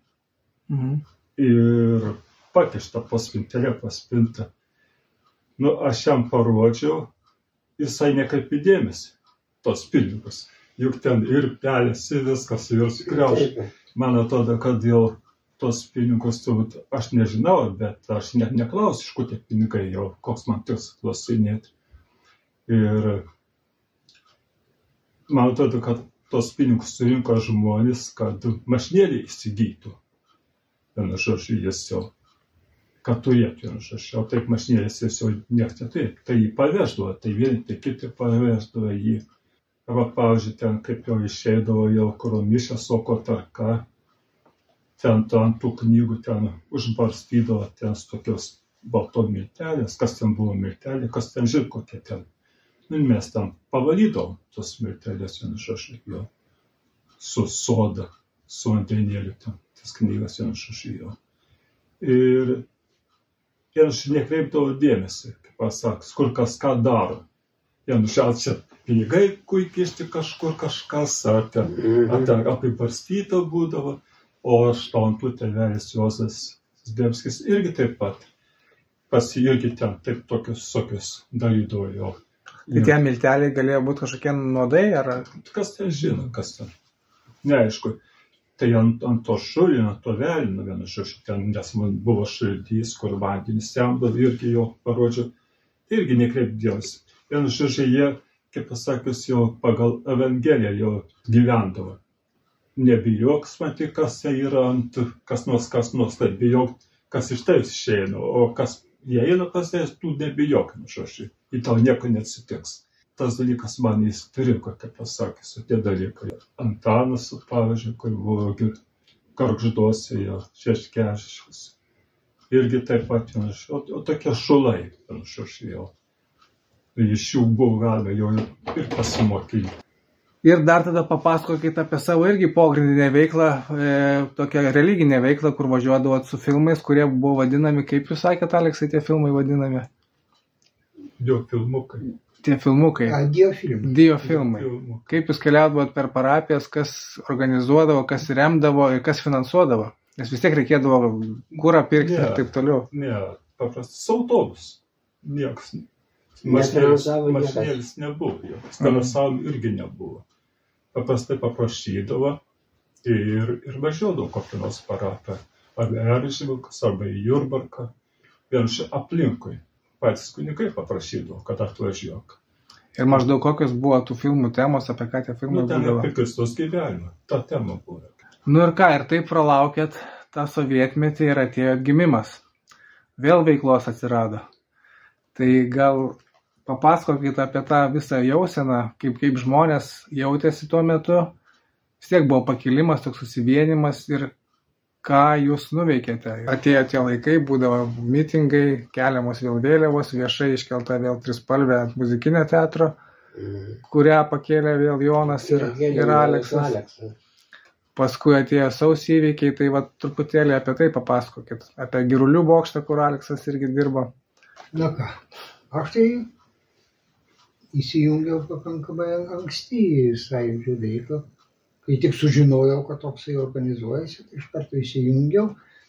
Ir pakišta po spintelę, po spintą. Nu, aš jam parodžiau, jisai nekreipė dėmesį, tos pinigus. Juk ten ir pelėsi viskas, ir sukriaušė. Man atrodo, kad jau tos pinigus turbūt, aš nežinau, bet aš net neklausiu, iš kur tie pinigai jau, koks man tiks klausinėti. Ir man atrodo, kad tos pinigus surinko žmonės, kad mašinėlį įsigytų. Vienu žodžiu, jis jau, kad turėtų, vienu žodžiu, o taip mašinėlis jis jau nieks neturėtų. Tai jį paveždavo, tai vieni, tai kiti paveždavo jį. Arba, pavyzdžiui, ten kaip jau išeidavo jau Kuromišė, Soko Tarka, ten ant tų knygų ten užbarstydavo ten tokios baltom miltelės, kas ten buvo miltelė, kas ten žino kokie ten. Nu, mes ten pavalydavom tos miltelės, vienu žodžiu, jo, su soda, su vandenėliu ten, tas knygas, vienu žodžiu, jo. Ir aš nekreipdavau dėmesį, kaip pasakys, kur kas ką daro. Vienu žodžiu, čia pinigai kuikišti kažkur kažkas, ar ten apibarstyta būdavo, o šlavantų tėvelis Juozas Zdebskis irgi taip pat. Pas jį irgi ten taip tokius darydavo jo.
Tai tie milteliai galėjo būti kažkokie nuodai, ar?
Kas ten žino, kas ten. Neaišku. Tai ant to šulinio, to velino, vienu žodžiu, ten, nes man buvo šaldys, kur vandenį semdavo, irgi jau parodžiau, irgi nekreip dėmesį. Vienu žodžiu, jie, kaip pasakius, jau pagal Evangeliją jau gyvendavo. Nebijok, matai, kas yra ant kas nors, tai bijok, kas iš tavęs išeina, o kas jie eina pas tavęs, tu nebijok, žodžiu, į tau nieko neatsitiks. Tas dalykas man įstrigo, kaip pasakys, tie dalykai. Antanas, pavyzdžiui, kur buvo Gargžduose, jo, Šeškevičius. Irgi taip pat, o tokie šulai, jau. Iš jų buvo galima jau ir pasimokyti.
Ir dar tada papasakokit apie savo irgi pogrindinę veiklą, tokią religinę veiklą, kur važiuodavot su filmais, kurie buvo vadinami, kaip jūs sakėt, Aleksai, tie filmai vadinami?
Diofilmukai.
Tie filmukai.
Diofilmai.
Kaip jūs keliaudavot per parapijas, kas organizuodavo, kas remdavo ir kas finansuodavo? Nes vis tiek reikėdavo kurą pirkti ir taip toliau.
Ne, paprastas autobus. Niekas. Mašinėlis nebuvo. Finansavimo irgi nebuvo. Paprastai paprašydavo ir važiuodavo kokią nors parapiją. Arba Eržvilkas, arba į Jurbarką. Vienuši aplinkui. Patys kunigai paprašydavo, kad atvažiuok.
Ir maždaug kokios buvo tų filmų temos, apie ką tie filmai būdavo?
Ten apie Kristaus gyvenimą. Ta tema buvo.
Nu ir ką, ir taip pralaukėt tą sovietmetį ir atėjo atgimimas. Vėl veiklos atsirado. Tai gal papasakokit apie tą visą jauseną, kaip žmonės jautėsi tuo metu. Vis tiek buvo pakilimas, toks susivienimas ir ką jūs nuveikėte. Atėjo tie laikai, būdavo mitingai, keliamos vėl vėliavos, viešai iškelta vėl trispalvė muzikinio teatro, kurią pakėlė vėl Jonas ir Aleksas. Paskui atėjo sausio įvykiai, tai va truputėlį apie tai papasakokit. Apie Girulių bokštą, kur Aleksas irgi dirbo.
Na ką, aš tai įsijungiau pakankamai anksti į sąjūdžio veiklą, kai tik sužinojau, kad toksai organizuojasi, tai iš karto įsijungiau.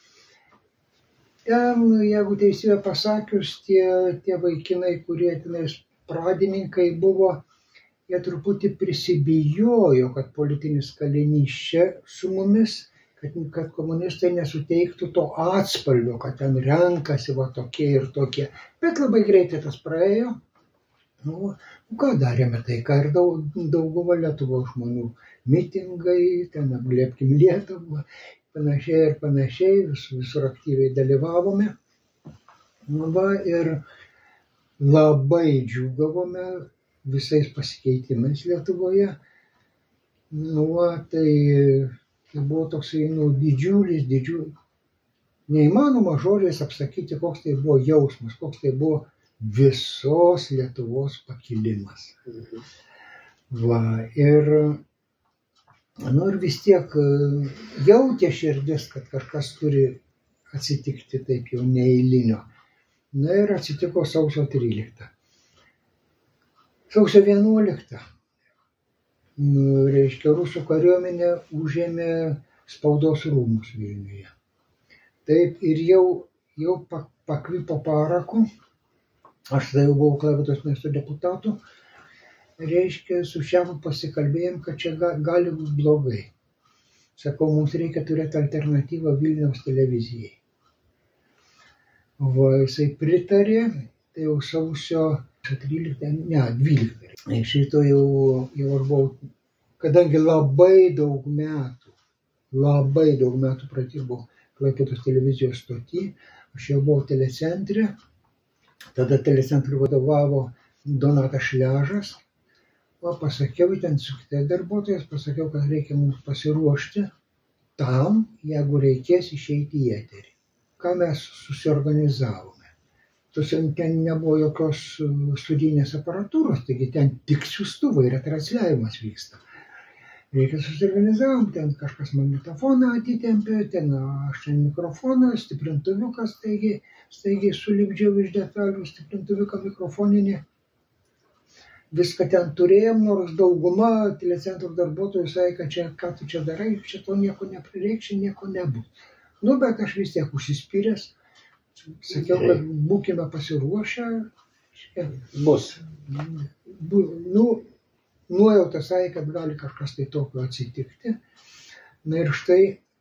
Ten, jeigu teisybę pasakius, tie vaikinai, kurie tenais pradininkai buvo, jie truputį prisibijojo, kad politinis kalinys čia su mumis, kad komunistai nesuteiktų to atspalvio, kad ten renkasi va tokie ir tokie. Bet labai greitai tas praėjo. Nu, ką darėme tai, ką ir dauguma Lietuvos žmonių. Mitingai, ten apglėbkim Lietuvą, panašiai ir panašiai, visur aktyviai dalyvavome. Va, ir labai džiūgavome visais pasikeitimais Lietuvoje. Nu, tai buvo toksai didžiulis, neįmanoma žodžiais apsakyti, koks tai buvo jausmas, koks tai buvo visos Lietuvos pakilimas. Va, ir vis tiek jautė širdis, kad kažkas turi atsitikti taip jau neeilinio. Na ir atsitiko sausio 13. Sausio 11. Reiškia, rusų kariuomenė užėmė spaudos rūmus Vilniuje. Taip, ir jau pakvipo paraku, aš tada jau buvau Klaipėdos miesto deputatu, reiškia, su šefu pasikalbėjom, kad čia gali būti blogai. Sakau, mums reikia turėti alternatyvą Vilniaus televizijai. Va, jisai pritarė, tai jau sausio 12. Šito jau aš buvau, kadangi labai daug metų pradirbau Klaipėdos televizijos stoty, aš jau buvau telecentre, tada telecentrui vadovavo Donatas Šležas, pasakiau ten su kitais darbuotojais, pasakiau, kad reikia mums pasiruošti tam, jeigu reikės išeiti į eterį. Ką mes susiorganizavome. Ten nebuvo jokios studijinės aparatūros, taigi ten tik siųstuvai, retransliavimas vyksta. Reikia susiorganizavom, ten kažkas magnetofoną atitempė, ten aš ten mikrofoną, stiprintuviukas, staigiai sulipdžiau iš detalių stiprintuviuką mikrofoninį. Viską ten turėjom, nors dauguma telecentro darbuotojų sakė, kad čia, ką tu čia darai, čia to nieko neprireiks, nieko nebus. Nu, bet aš vis tiek užsispyręs. Sakiau, kad būkime pasiruošę.
Bus.
Nuojauta sakė, kad gali kažkas tai tokio atsitikti. Na ir štai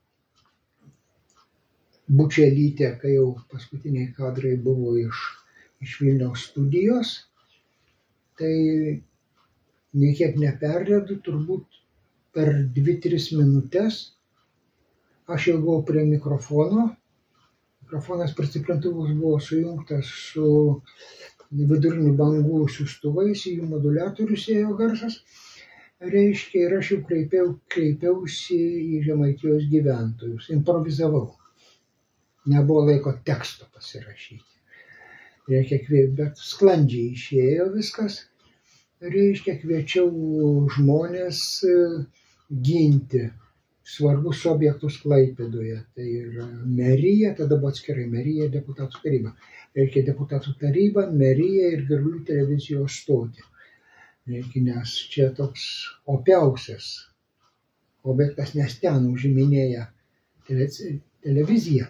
Bučelytė, kai jau paskutiniai kadrai buvo iš Vilniaus studijos, tai niekiek neperdedu, turbūt per 2-3 minutės aš jau buvau prie mikrofono. Mikrofonas per stiprintuvus buvo sujungtas su vidurinių bangų siųstuvais, į jų moduliatorius ėjo garsas. Reiškia, ir aš jau kreipiausi į Žemaitijos gyventojus, improvizavau. Nebuvo laiko teksto pasirašyti. Reiškia, bet sklandžiai išėjo viskas. Reiškia, kviečiau žmonės ginti svarbus objektus Klaipėdoje. Tai yra merija, tada buvo atskirai merija ir deputatų taryba. Reiškia, deputatų taryba, merija ir Girulių televizijos stotį. Reiškia, nes čia toks opiausias objektas, nes ten užiminėja televizija.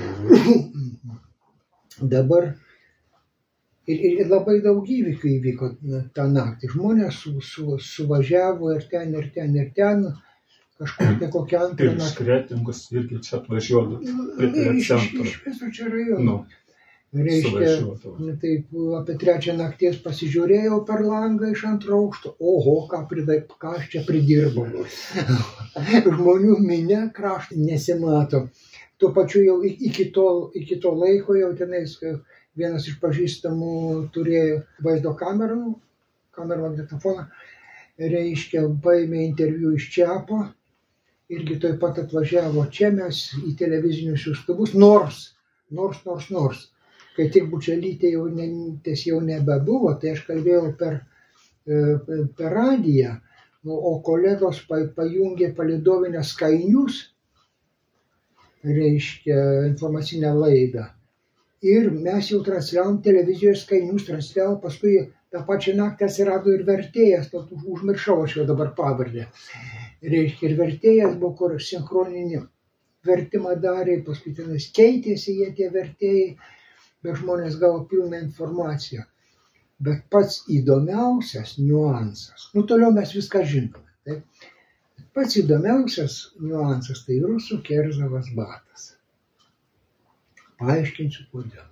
Dabar ir labai daug įvykių įvyko tą naktį. Žmonės suvažiavo ir ten. Kažkur tai kokią antrą
naktį. Ir iš Kretingos irgi čia atvažiuodavo prie telecentro.
Iš viso čia rajono. Reiškia, taip, apie 3 nakties pasižiūrėjau per langą iš 2 aukšto. Oho, ką aš čia pridirbau. Žmonių minė kraštą nesimato. Tuo pačiu jau iki to laiko jau tenais vienas iš pažįstamų turėjo vaizdo kamerą magnetofoną. Reiškia, paėmė interviu iš Čiapo. Irgi taip pat atvažiavo čia mes į televizinius siųstuvus, nors. Kai tik Bučelytė jau nebebuvo, tai aš kalbėjau per radiją, o kolegos pajungė palydovinę Sky News, reiškia, informacinę laidą. Ir mes jau transliavom televizijoje Sky News, paskui tą pačią naktį atsirado ir vertėjas, užmiršau aš jau dabar pavardę. reiškia, ir vertėjas buvo, kur sinchroninį vertimą darė, paskui tenas keitėsi jie tie vertėjai, bet žmonės gavo pilną informaciją. Bet pats įdomiausias niuansas, toliau mes viską žinome, taip? Pats įdomiausias niuansas tai rusų kerzavas batas. Paaiškinsiu kodėl.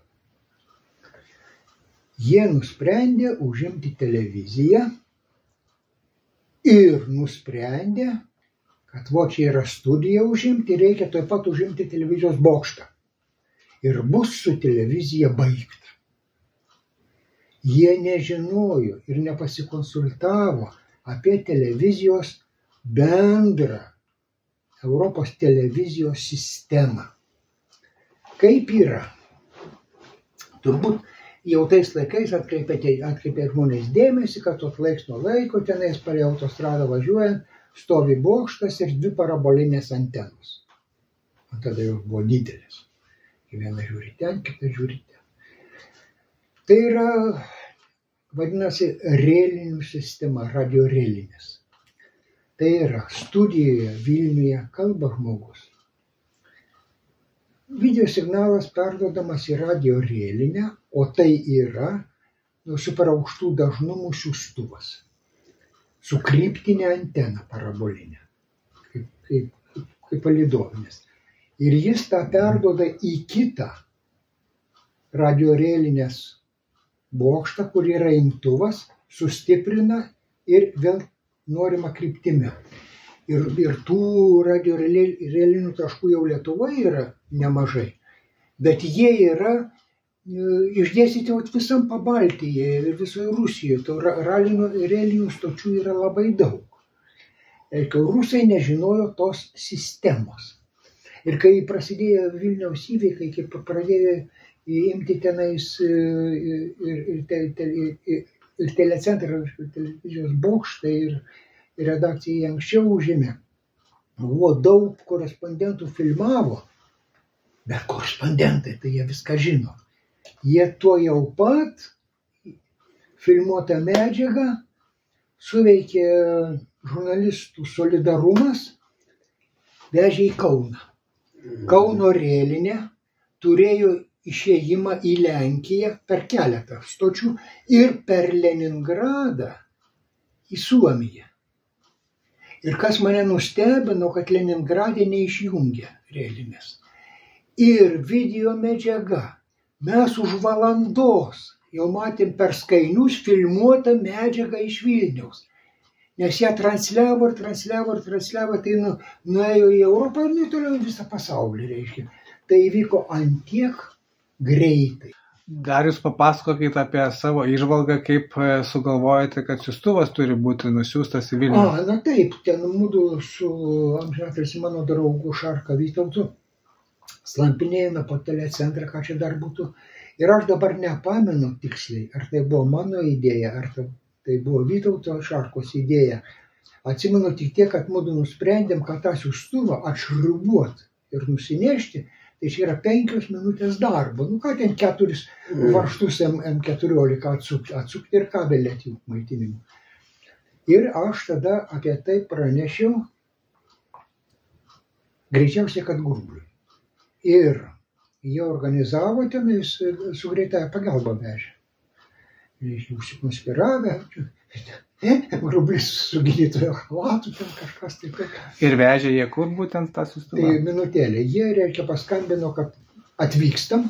Jie nusprendė užimti televiziją ir nusprendė, kad čia yra studija užimti, reikia taip pat užimti televizijos bokštą. Ir bus su televizija baigta. Jie nežinojo ir nepasikonsultavo apie televizijos bendrą Europos televizijos sistemą. Kaip yra? Turbūt jau tais laikais atkreipė žmonės dėmesį, kad laiks nuo laiko tenais palei autostradą važiuojant stovi bokštas ir 2 parabolinės antenos. O tada jau buvo didelis. Viena žiūri ten, kita žiūri ten. Tai yra, vadinasi, rėlinių sistema, radiorėlinės. Tai yra studijoje Vilniuje kalba žmogus. Video signalas perduodamas į radiorėlinę, o tai yra super aukštų dažnumų siųstuvas su kryptinė antena parabolinė, kaip palydovinės. Ir jis tą perduoda į kitą radiorėlinės bokštą, kur yra imtuvas, sustiprina ir vėl norima kryptimi. Ir tų radiorėlinių taškų jau Lietuvoje yra nemažai, bet jie yra išdėstyti visam Pabaltyje ir visoje Rusijoje. Tų rėlinių stočių yra labai daug. Rusai nežinojo tos sistemos. Ir kai prasidėjo Vilniaus įvykiai, kai pradėjo imti tenais ir telecentrą, televizijos bokštą ir redakcija anksčiau užėmė. Buvo daug korespondentų filmavo, bet korespondentai, tai jie viską žino. Jie tuo jau pat filmuotą medžiagą suveikė žurnalistų solidarumas, vežė į Kauną. Kauno rėlinė turėjo išėjimą į Lenkiją per keletą stočių ir per Leningradą į Suomiją. Ir kas mane nustebino, kad Leningrade neišjungė rėlinės. Ir video medžiaga. Mes už valandos jau matėm per Skainius filmuotą medžiagą iš Vilniaus. Nes ją transliavo, tai nuėjo į Europą ir toliau visą pasaulį, reiškia. Tai įvyko antiek greitai.
Dar jūs papasakokite apie savo įžvalgą, kaip sugalvojate, kad siųstuvas turi būti nusiųstas į Vilnių.
Na taip, ten mūdu su amžinatilsį mano draugu Šarka Vytautu slampinėjome po telecentrą, ką čia dar būtų. Ir aš dabar nepamenu tiksliai, ar tai buvo mano idėja, ar tai buvo Vytauto Šarkos idėja. Atsimenu tik tiek, kad mūdu nusprendėm, kad tą siųstuvą atšribuot ir nusinešti, tai čia yra 5 minutės darbo. Ką ten 4 varžtus M14 atsukti ir kabelį atjungti maitinimu. Ir aš tada apie tai pranešiau, greičiausiai, kad Grubliui. Ir jie organizavo ten, jis su greitąja pagalba vežė. Užsikonspiravę, Grublis su gydytojo chalatu, ten kažkas taip.
Ir vežė jie kur būtent tą siųstuvą?
Tai minutėlė, jie reikia paskambino, kad atvykstam.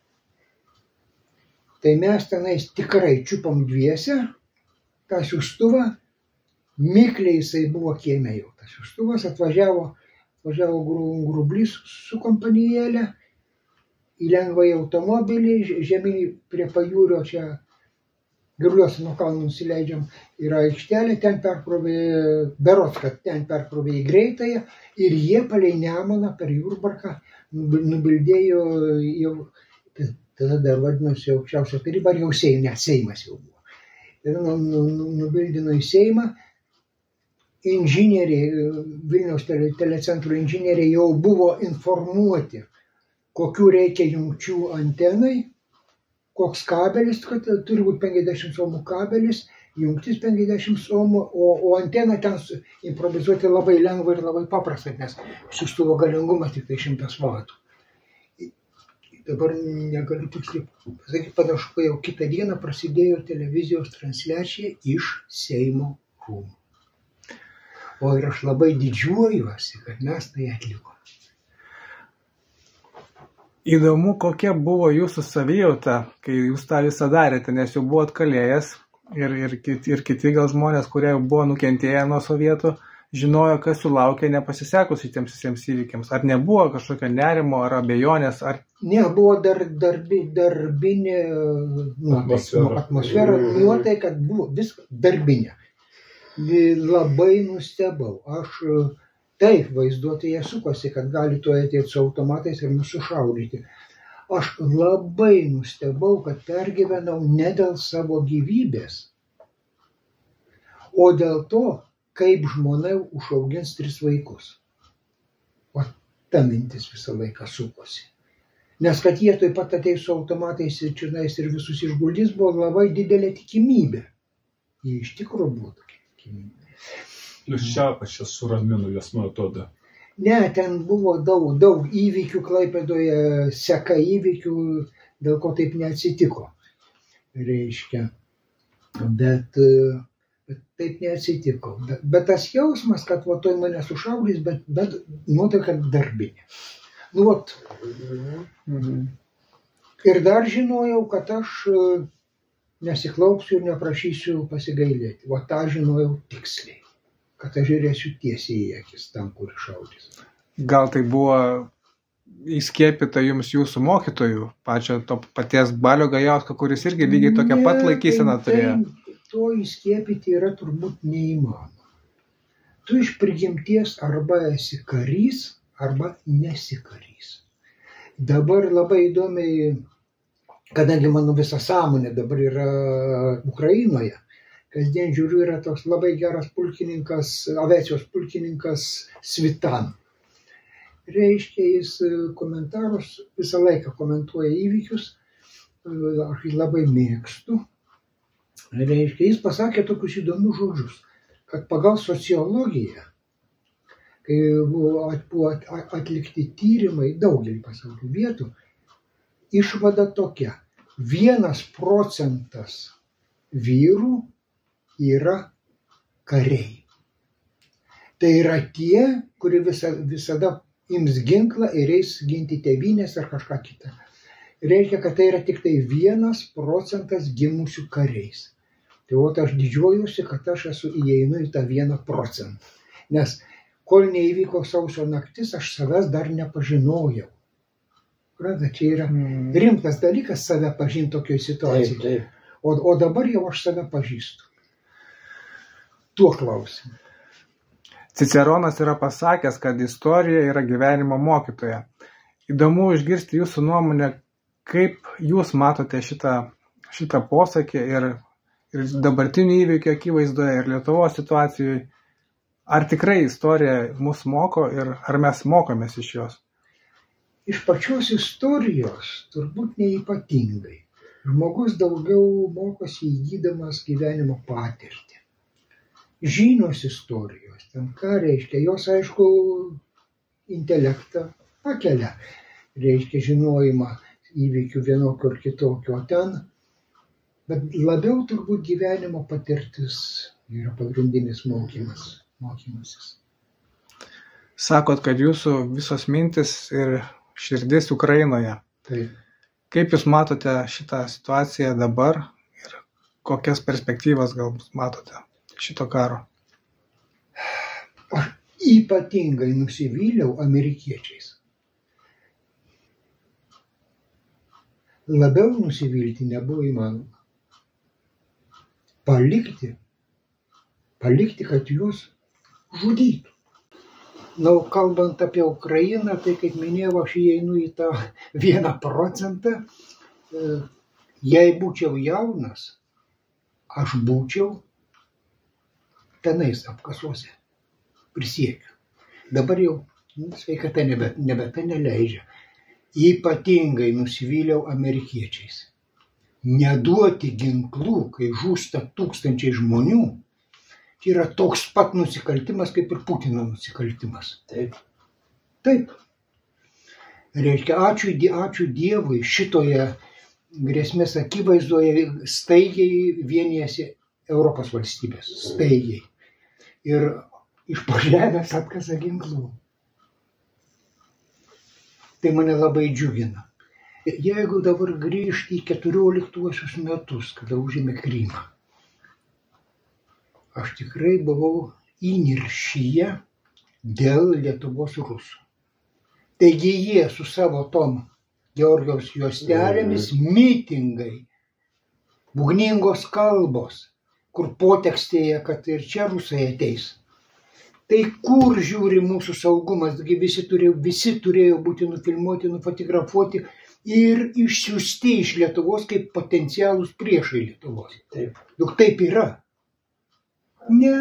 Tai mes tenais tikrai čiupom dviese tą siųstuvą. Mikliai jisai buvo kieme jau. Tas siųstuvas atvažiavo Grublis su kompanijėlė į lengvąjį automobilį, žemynį prie pajūrio čia Giruliuose nuo kalnų nusileidžiam, yra aikštelė, ten perkrovė, berods, kad ten perkrovė į greitąją ir jie palei Nemuną per Jurbarką nubildėjo jau, tada dar vadinosi aukščiausia taryba, ar jau Seimas jau buvo. Tada nubildino į Seimą, inžinieriai, Vilniaus telecentro inžinieriai jau buvo informuoti, kokių reikia jungčių antenai, koks kabelis, kad turi būti 50 omų kabelis, jungtis 50 ohmų, o anteną ten improvizuoti labai lengva ir labai paprasta, nes siųstuvo galingumas tik tai 100 vatų. Dabar negaliu tiksliai pasakyti, panašu, kai jau kitą dieną prasidėjo televizijos transliacija iš Seimo rūmų. O ir aš labai didžiuojuosi, kad mes tai atlikome.
Įdomu, kokia buvo jūsų savijauta, kai jūs tą visą darėte, nes jau buvot kalėjęs ir kiti gal žmonės, kurie jau buvo nukentėję nuo sovietų, žinojo, kas jų laukia nepasisekus šitiems visiems įvykiams. Ar nebuvo kažkokio nerimo ar abejonės?
Ne, buvo darbinė atmosfera, nuotaika, kad buvo viskas darbinė. Labai nustebau. Aš taip vaizduotėje sukosi, kad gali tuo atėti su automatais ir mus sušaudyti. Aš labai nustebau, kad pergyvenau ne dėl savo gyvybės, o dėl to, kaip žmona užaugins 3 vaikus. O ta mintis visą laiką sukosi. Nes kad jie taip pat ateis su automatais ir čionais ir visus išguldys, buvo labai didelė tikimybė. Jie iš tikrųjų buvo tokia tikimybė.
Jūs čia apačią suramino, jas man atrodo.
Ne, ten buvo daug įvykių Klaipėdoje, seka įvykių, dėl ko taip neatsitiko. Reiškia, bet taip neatsitiko. Bet tas jausmas, kad va toj mane sušaudys, bet nuotaika darbinė. Nu, vat. Ir dar žinojau, kad aš nesiklauksiu ir neprašysiu pasigailėti. Va tą žinojau tiksliai. Kad aš žiūrėsiu tiesiai į akis tam, kur šaudys.
Gal tai buvo įskiepyta jums jūsų mokytojų, pačio to paties Balio Gajausko, kuris irgi lygiai tokią pat laikyseną turėjo?
To įskiepyti yra turbūt neįmanoma. Tu iš prigimties arba esi karys, arba nesi karys. Dabar labai įdomiai, kadangi mano visa sąmonė dabar yra Ukrainoje, kasdien žiūriu, yra toks labai geras pulkininkas, aviacijos pulkininkas Svitan. Reiškia, jis komentarus visą laiką komentuoja įvykius, aš jį labai mėgstu. Reiškia, jis pasakė tokius įdomius žodžius, kad pagal sociologiją, kai buvo atlikti tyrimai daugelį pasaulio vietų, išvada tokia: 1% vyrų yra kariai. Tai yra tie, kurie visada ims ginklą ir eis ginti tėvynės ar kažką kitą. Reiškia, kad tai yra tik tai 1% gimusių kariais. Tai o aš didžiuojuosi, kad aš įeinu į tą 1%. Nes kol neįvyko sausio naktis, aš savęs dar nepažinojau. Čia yra rimtas dalykas save pažinti tokioje situacijoje. O dabar jau aš save pažįstu. Tuo klausimu.
Ciceronas yra pasakęs, kad istorija yra gyvenimo mokytoja. Įdomu išgirsti jūsų nuomonę, kaip jūs matote šitą posakį ir dabartinių įvykių akivaizdoje ir Lietuvos situacijoje. Ar tikrai istorija mus moko ir ar mes mokomės iš jos?
Iš pačios istorijos turbūt neypatingai. Žmogus daugiau mokosi įgydamas gyvenimo patirtį. Žinios istorijos, ten ką reiškia, jos aišku intelektą pakelia, reiškia žinojimą įvykių vienokio ar kitokio ten, bet labiau turbūt gyvenimo patirtis yra pagrindinis mokymasis.
Sakot, kad jūsų visos mintis ir širdis Ukrainoje.
Taip.
Kaip jūs matote šitą situaciją dabar ir kokias perspektyvas galbūt matote šito karo?
Aš ypatingai nusivyliau amerikiečiais. Labiau nusivilti nebuvo įmanoma. Palikti, kad juos žudytų. Na, kalbant apie Ukrainą, tai kaip minėjau, aš įeinu į tą 1%. Jei būčiau jaunas, aš būčiau tenais apkasuose. Prisiekiu. Dabar jau sveikata nebe tai neleidžia. Ypatingai nusivyliau amerikiečiais. neduoti ginklų, kai žūsta tūkstančiai žmonių, tai yra toks pat nusikaltimas, kaip ir Putino nusikaltimas.
Taip.
Taip. Reiškia, ačiū Dievui, šitoje grėsmės akivaizdoje staigiai vienijasi Europos valstybės. Staigiai. Ir iš po žemės atkasa ginklų. Tai mane labai džiugina. Jeigu dabar grįžti į 14 metus, kada užėmė Krymą, aš tikrai buvau įniršyje dėl Lietuvos rusų. Taigi jie su savo tom Georgijaus juostelėmis, mitingai, būgningos kalbos, kur potekstėje, kad ir čia rusai ateis. Tai kur žiūri mūsų saugumas, visi turėjo būti nufilmuoti, nufotografuoti ir išsiųsti iš Lietuvos kaip potencialūs priešai Lietuvos.
Taip.
Juk taip yra. Ne,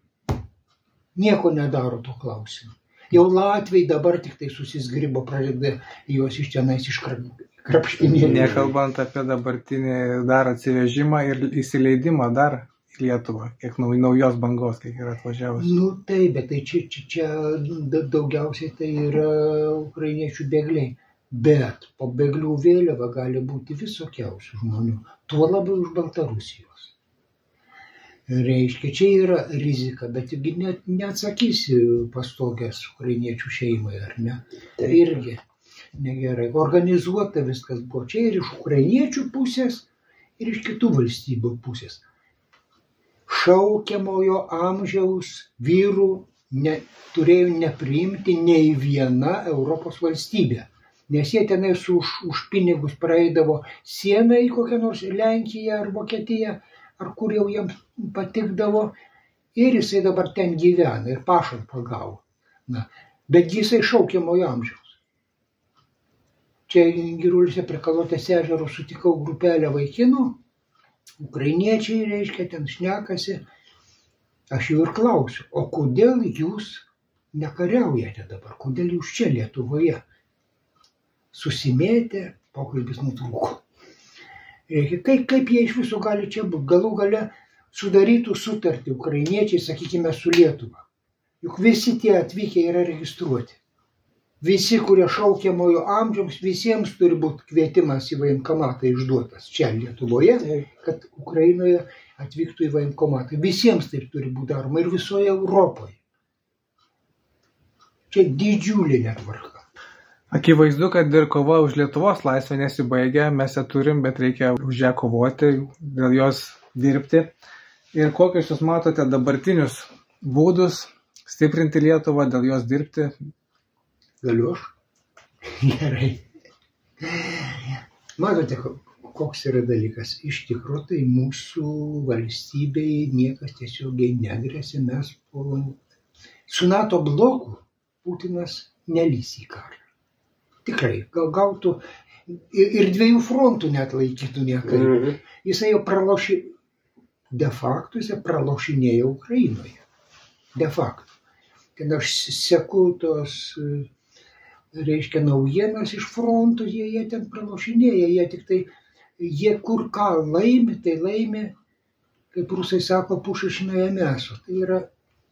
nieko nedaro to klausimu. Jau Latviai dabar tik tai susizgribo, pradeda juos iš tenais iškrapštinėti.
Nekalbant apie dabartinį dar atsivežimą ir įsileidimą dar į Lietuvą, kiek naujos bangos, kiek yra atvažiavus.
Nu taip, bet tai čia daugiausiai tai yra ukrainiečių bėgliai. Bet po bėglių vėliava gali būti visokiausių žmonių, tuo labiau iš Baltarusijos. Reiškia, čia yra rizika, bet net neatsakysi pastogės ukrainiečių šeimai, ar ne? Tai irgi negerai. Organizuota viskas buvo čia ir iš ukrainiečių pusės, ir iš kitų valstybių pusės. Šaukiamojo amžiaus vyrų turėjo nepriimti nei viena Europos valstybė. Nes jie tenais už pinigus praeidavo sieną į kokią nors Lenkiją ar Vokietiją, ar kur jau jiems patikdavo, ir jisai dabar ten gyvena ir pašalpą gavo. Bet jisai šaukiamojo amžiaus. Čia Giruliuose prie Kalotės ežero sutikau grupelę vaikinų, ukrainiečiai, reiškia, ten šnekasi. Aš jų ir klausiu, o kodėl jūs nekariaujate dabar, kodėl jūs čia Lietuvoje? Susimėtė, pokalbis nutrūko. Kaip jie iš viso gali čia būti? Galų gale sudarytų sutartį ukrainiečiai, sakykime, su Lietuva. Juk visi tie atvykę yra registruoti. Visi, kurie šaukiamojo amžiaus, visiems turi būti kvietimas į vainkomatą išduotas čia Lietuvoje, kad Ukrainoje atvyktų į vainkomatą. Visiems taip turi būti daroma ir visoje Europoje. Čia didžiulė netvarka.
Akivaizdu, kad ir kova už Lietuvos laisvę nesibaigia, mes ją turim, bet reikia už ją kovoti, dėl jos dirbti. Ir kokius jūs matote dabartinius būdus stiprinti Lietuvą, dėl jos dirbti?
Galiu aš? Gerai. Matote, koks yra dalykas. Iš tikrųjų, tai mūsų valstybei niekas tiesiogiai negresia. Mes su NATO bloku Putinas nelys į karą. Tikrai, gautų ir dviejų frontų net laikytų niekai. Jisai jau pralošė, de facto jisai pralošinėjo Ukrainoje. De facto. Kad aš seku tos, reiškia, naujienas iš frontų, jie ten pralošinėja, jie tik tai, jie kur ką laimi, tai laimi, kaip rusai sako, pušišinoje meso. Tai yra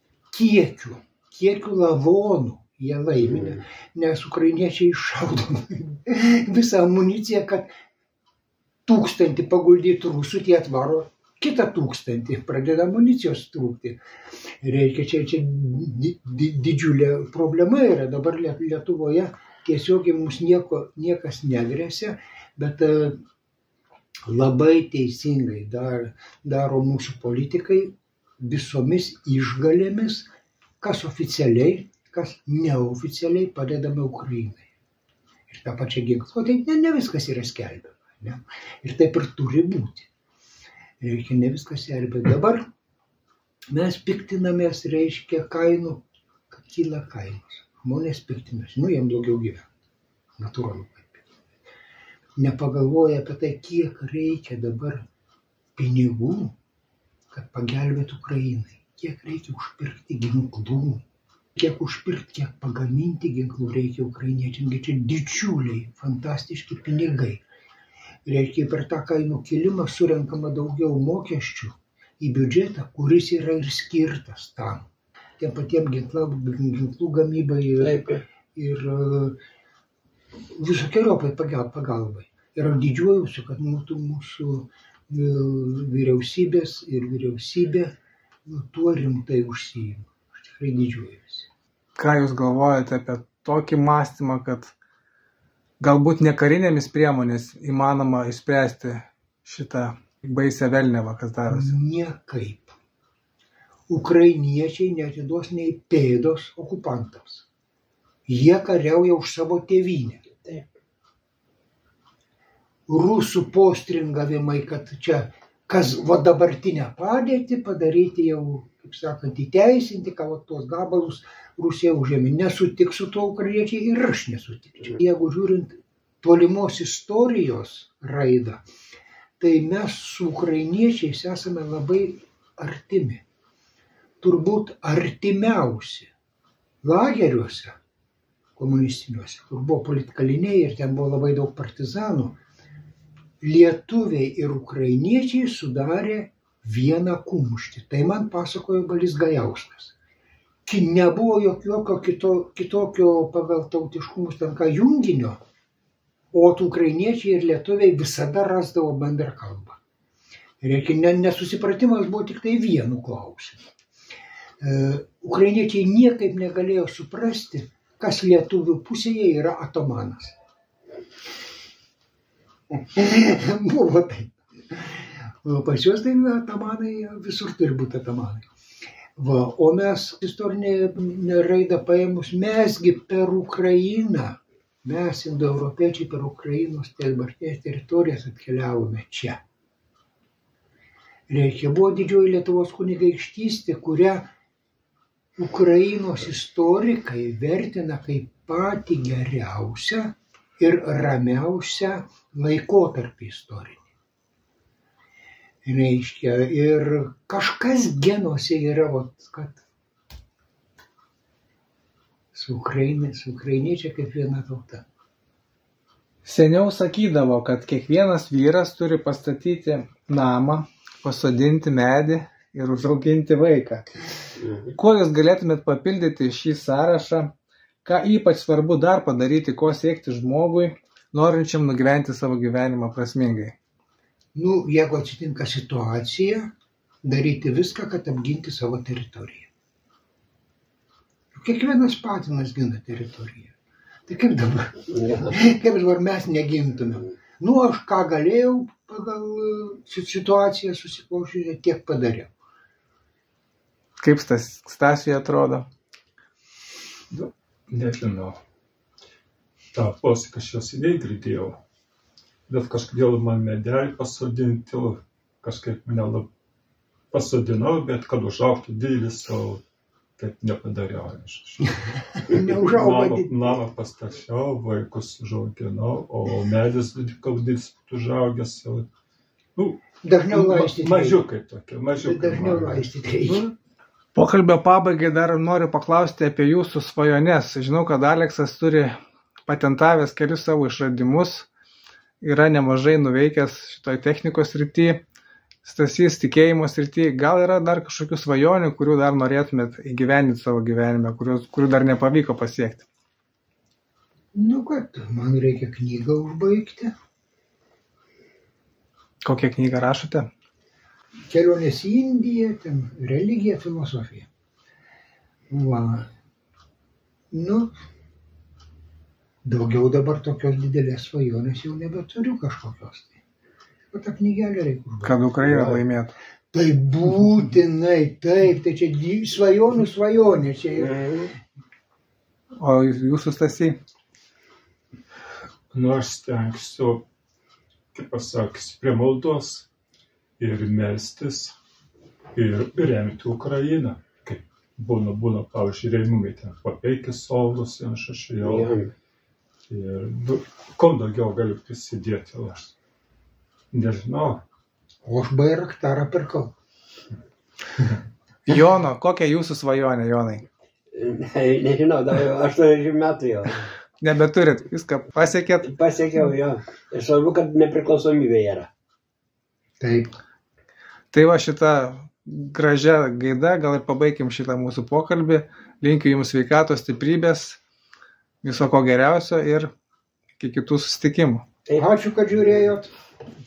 kiekių lavonų. Jie laiminė, nes ukrainiečiai iššaudo visą amuniciją, kad 1000 paguldytų rusų, tie atvaro kitą 1000, pradeda amunicijos trūkti. Reikia, čia didžiulė problema yra. Dabar Lietuvoje tiesiogiai mums niekas negresia, bet labai teisingai daro mūsų politikai visomis išgalėmis, kas oficialiai, kas neoficialiai padedame Ukrainai. Ir tą pačią ginkluotę, ne viskas yra skelbiama. Ne? Ir taip ir turi būti. Reiškia, ne viskas skelbiama. Dabar mes piktinamės, reiškia, kainų, kad kyla kainos. Žmonės piktinasi, jiems blogiau gyvena. Natūralu. Nepagalvoja apie tai, kiek reikia dabar pinigų, kad pagelbėtų Ukrainai. Kiek reikia užpirkti ginklų. Kiek užpirkti, kiek pagaminti ginklų reikia ukrainiečiams, čia didžiuliai, fantastiški pinigai. Reiškia, per tą kainų kilimą surenkama daugiau mokesčių į biudžetą, kuris yra ir skirtas tam. Tiem patiem ginklų gamybai ir visokiojopai pagalbai. Ir aš didžiuojuosi, kad mūsų vyriausybės ir vyriausybė tuo rimtai užsiima. Aš tikrai didžiuojuosi.
Ką Jūs galvojate apie tokį mąstymą, kad galbūt ne karinėmis priemonės įmanoma išspręsti šitą baisę velniavą, kas darosi?
Niekaip. Ukrainiečiai neatiduos nei pėdos okupantams. Jie kariauja už savo tėvynę. Rusų postringavimai, kad čia kas dabartinę padėtį padaryti jau, kaip sakant, įteisinti, ką tuos gabalus Rusija užėmė. Nesutik su tuo ukrainiečiai ir aš nesutikčiau. Jeigu žiūrint tolimos istorijos raidą, tai mes su ukrainiečiais esame labai artimi. Turbūt artimiausi lageriuose komunistiniuose, kur buvo politkaliniai ir ten buvo labai daug partizanų, lietuviai ir ukrainiečiai sudarė vieną kumštį. Tai man pasakojo Balys Gajauskas. Nebuvo jokio kitokio pagal tautiškumus ten ką junginio, o ukrainiečiai ir lietuviai visada rasdavo bendrą kalbą. Reikia, nesusipratimas buvo tik tai vienu klausimu. Ukrainiečiai niekaip negalėjo suprasti, kas lietuvių pusėje yra atamanas. Buvo taip. Pas juos tai atamanai, visur turi būti atamanai. O mes istorinę raidą paėmus, mesgi per Ukrainą, mes indoeuropiečiai per Ukrainos dabartinės teritorijas atkeliavome čia. Reiškia, buvo didžioji Lietuvos kunigaikštystė, kurią Ukrainos istorikai vertina kaip patį geriausią ir ramiausią laikotarpį istorinį. Reiškia, ir kažkas genuose yra, kad su ukrainiečiai kaip viena tauta.
Seniau sakydavo, kad kiekvienas vyras turi pastatyti namą, pasodinti medį ir užauginti vaiką. Kuo Jūs galėtumėt papildyti šį sąrašą, ką ypač svarbu dar padaryti, ko siekti žmogui, norinčiam nugyventi savo gyvenimą prasmingai?
Jeigu atsitinka situacija, daryti viską, kad apginti savo teritoriją. Kiekvienas patinas gina teritoriją. Tai kaip dabar? Kaip dabar mes negintumėm? Aš ką galėjau pagal situaciją susiklausiusią, tiek padariau.
Kaip Stasiui atrodo?
Nežinau. tą posakį aš jau seniai girdėjau, bet kažkodėl man medelį pasodinti, kažkaip mane pasodinau, bet kad užaugtų didelis, o taip nepadariau. Namą pastačiau, vaikus užauginau, o medis didelis užaugęs.
Dažniau laistyti.
Mažiukai tokie, mažiukai.
Dažniau laistyti reikia.
Pokalbio pabaigai dar noriu paklausti apie jūsų svajones. Žinau, kad Aleksas turi patentavęs kelius savo išradimus, yra nemažai nuveikęs šitoj technikos srity, Stasys tikėjimo srity. Gal yra dar kažkokių svajonių, kurių dar norėtumėt įgyvendinti savo gyvenime, kurių dar nepavyko pasiekti?
Kad man reikia knygą užbaigti.
Kokią knygą rašote?
Kelionės į Indiją, ten religija, filosofija. Daugiau dabar tokios didelės svajonės jau nebeturiu kažkokios. O tą knygelę reikia užbaigti.
Kad Ukraina laimėtų.
Tai būtinai, taip, tai čia svajonių svajonė čia yra.
O jūsų, Stasy?
Aš stengsiu, kaip pasakysiu, prie maldos ir melstis ir remti Ukrainą. Kaip būna, pavyzdžiui, rėmimai ten papeikis soldus, aš jau. Ir kuo daugiau galiu prisidėti, aš nežinau.
O aš Bairaktarą pirkau.
Jono, kokia jūsų svajonė, Jonai?
Nežinau, dar 80 metų jau.
Nebeturit, viską pasiekėt.
Pasiekiau jo. Ir svarbu, kad nepriklausomybė yra.
Taip.
Tai va šitą gražią gaidą, gal ir pabaikim šitą mūsų pokalbį. Linkiu jums sveikatos, stiprybės, viso ko geriausio ir iki kitų susitikimų.
Ačiū, kad žiūrėjot.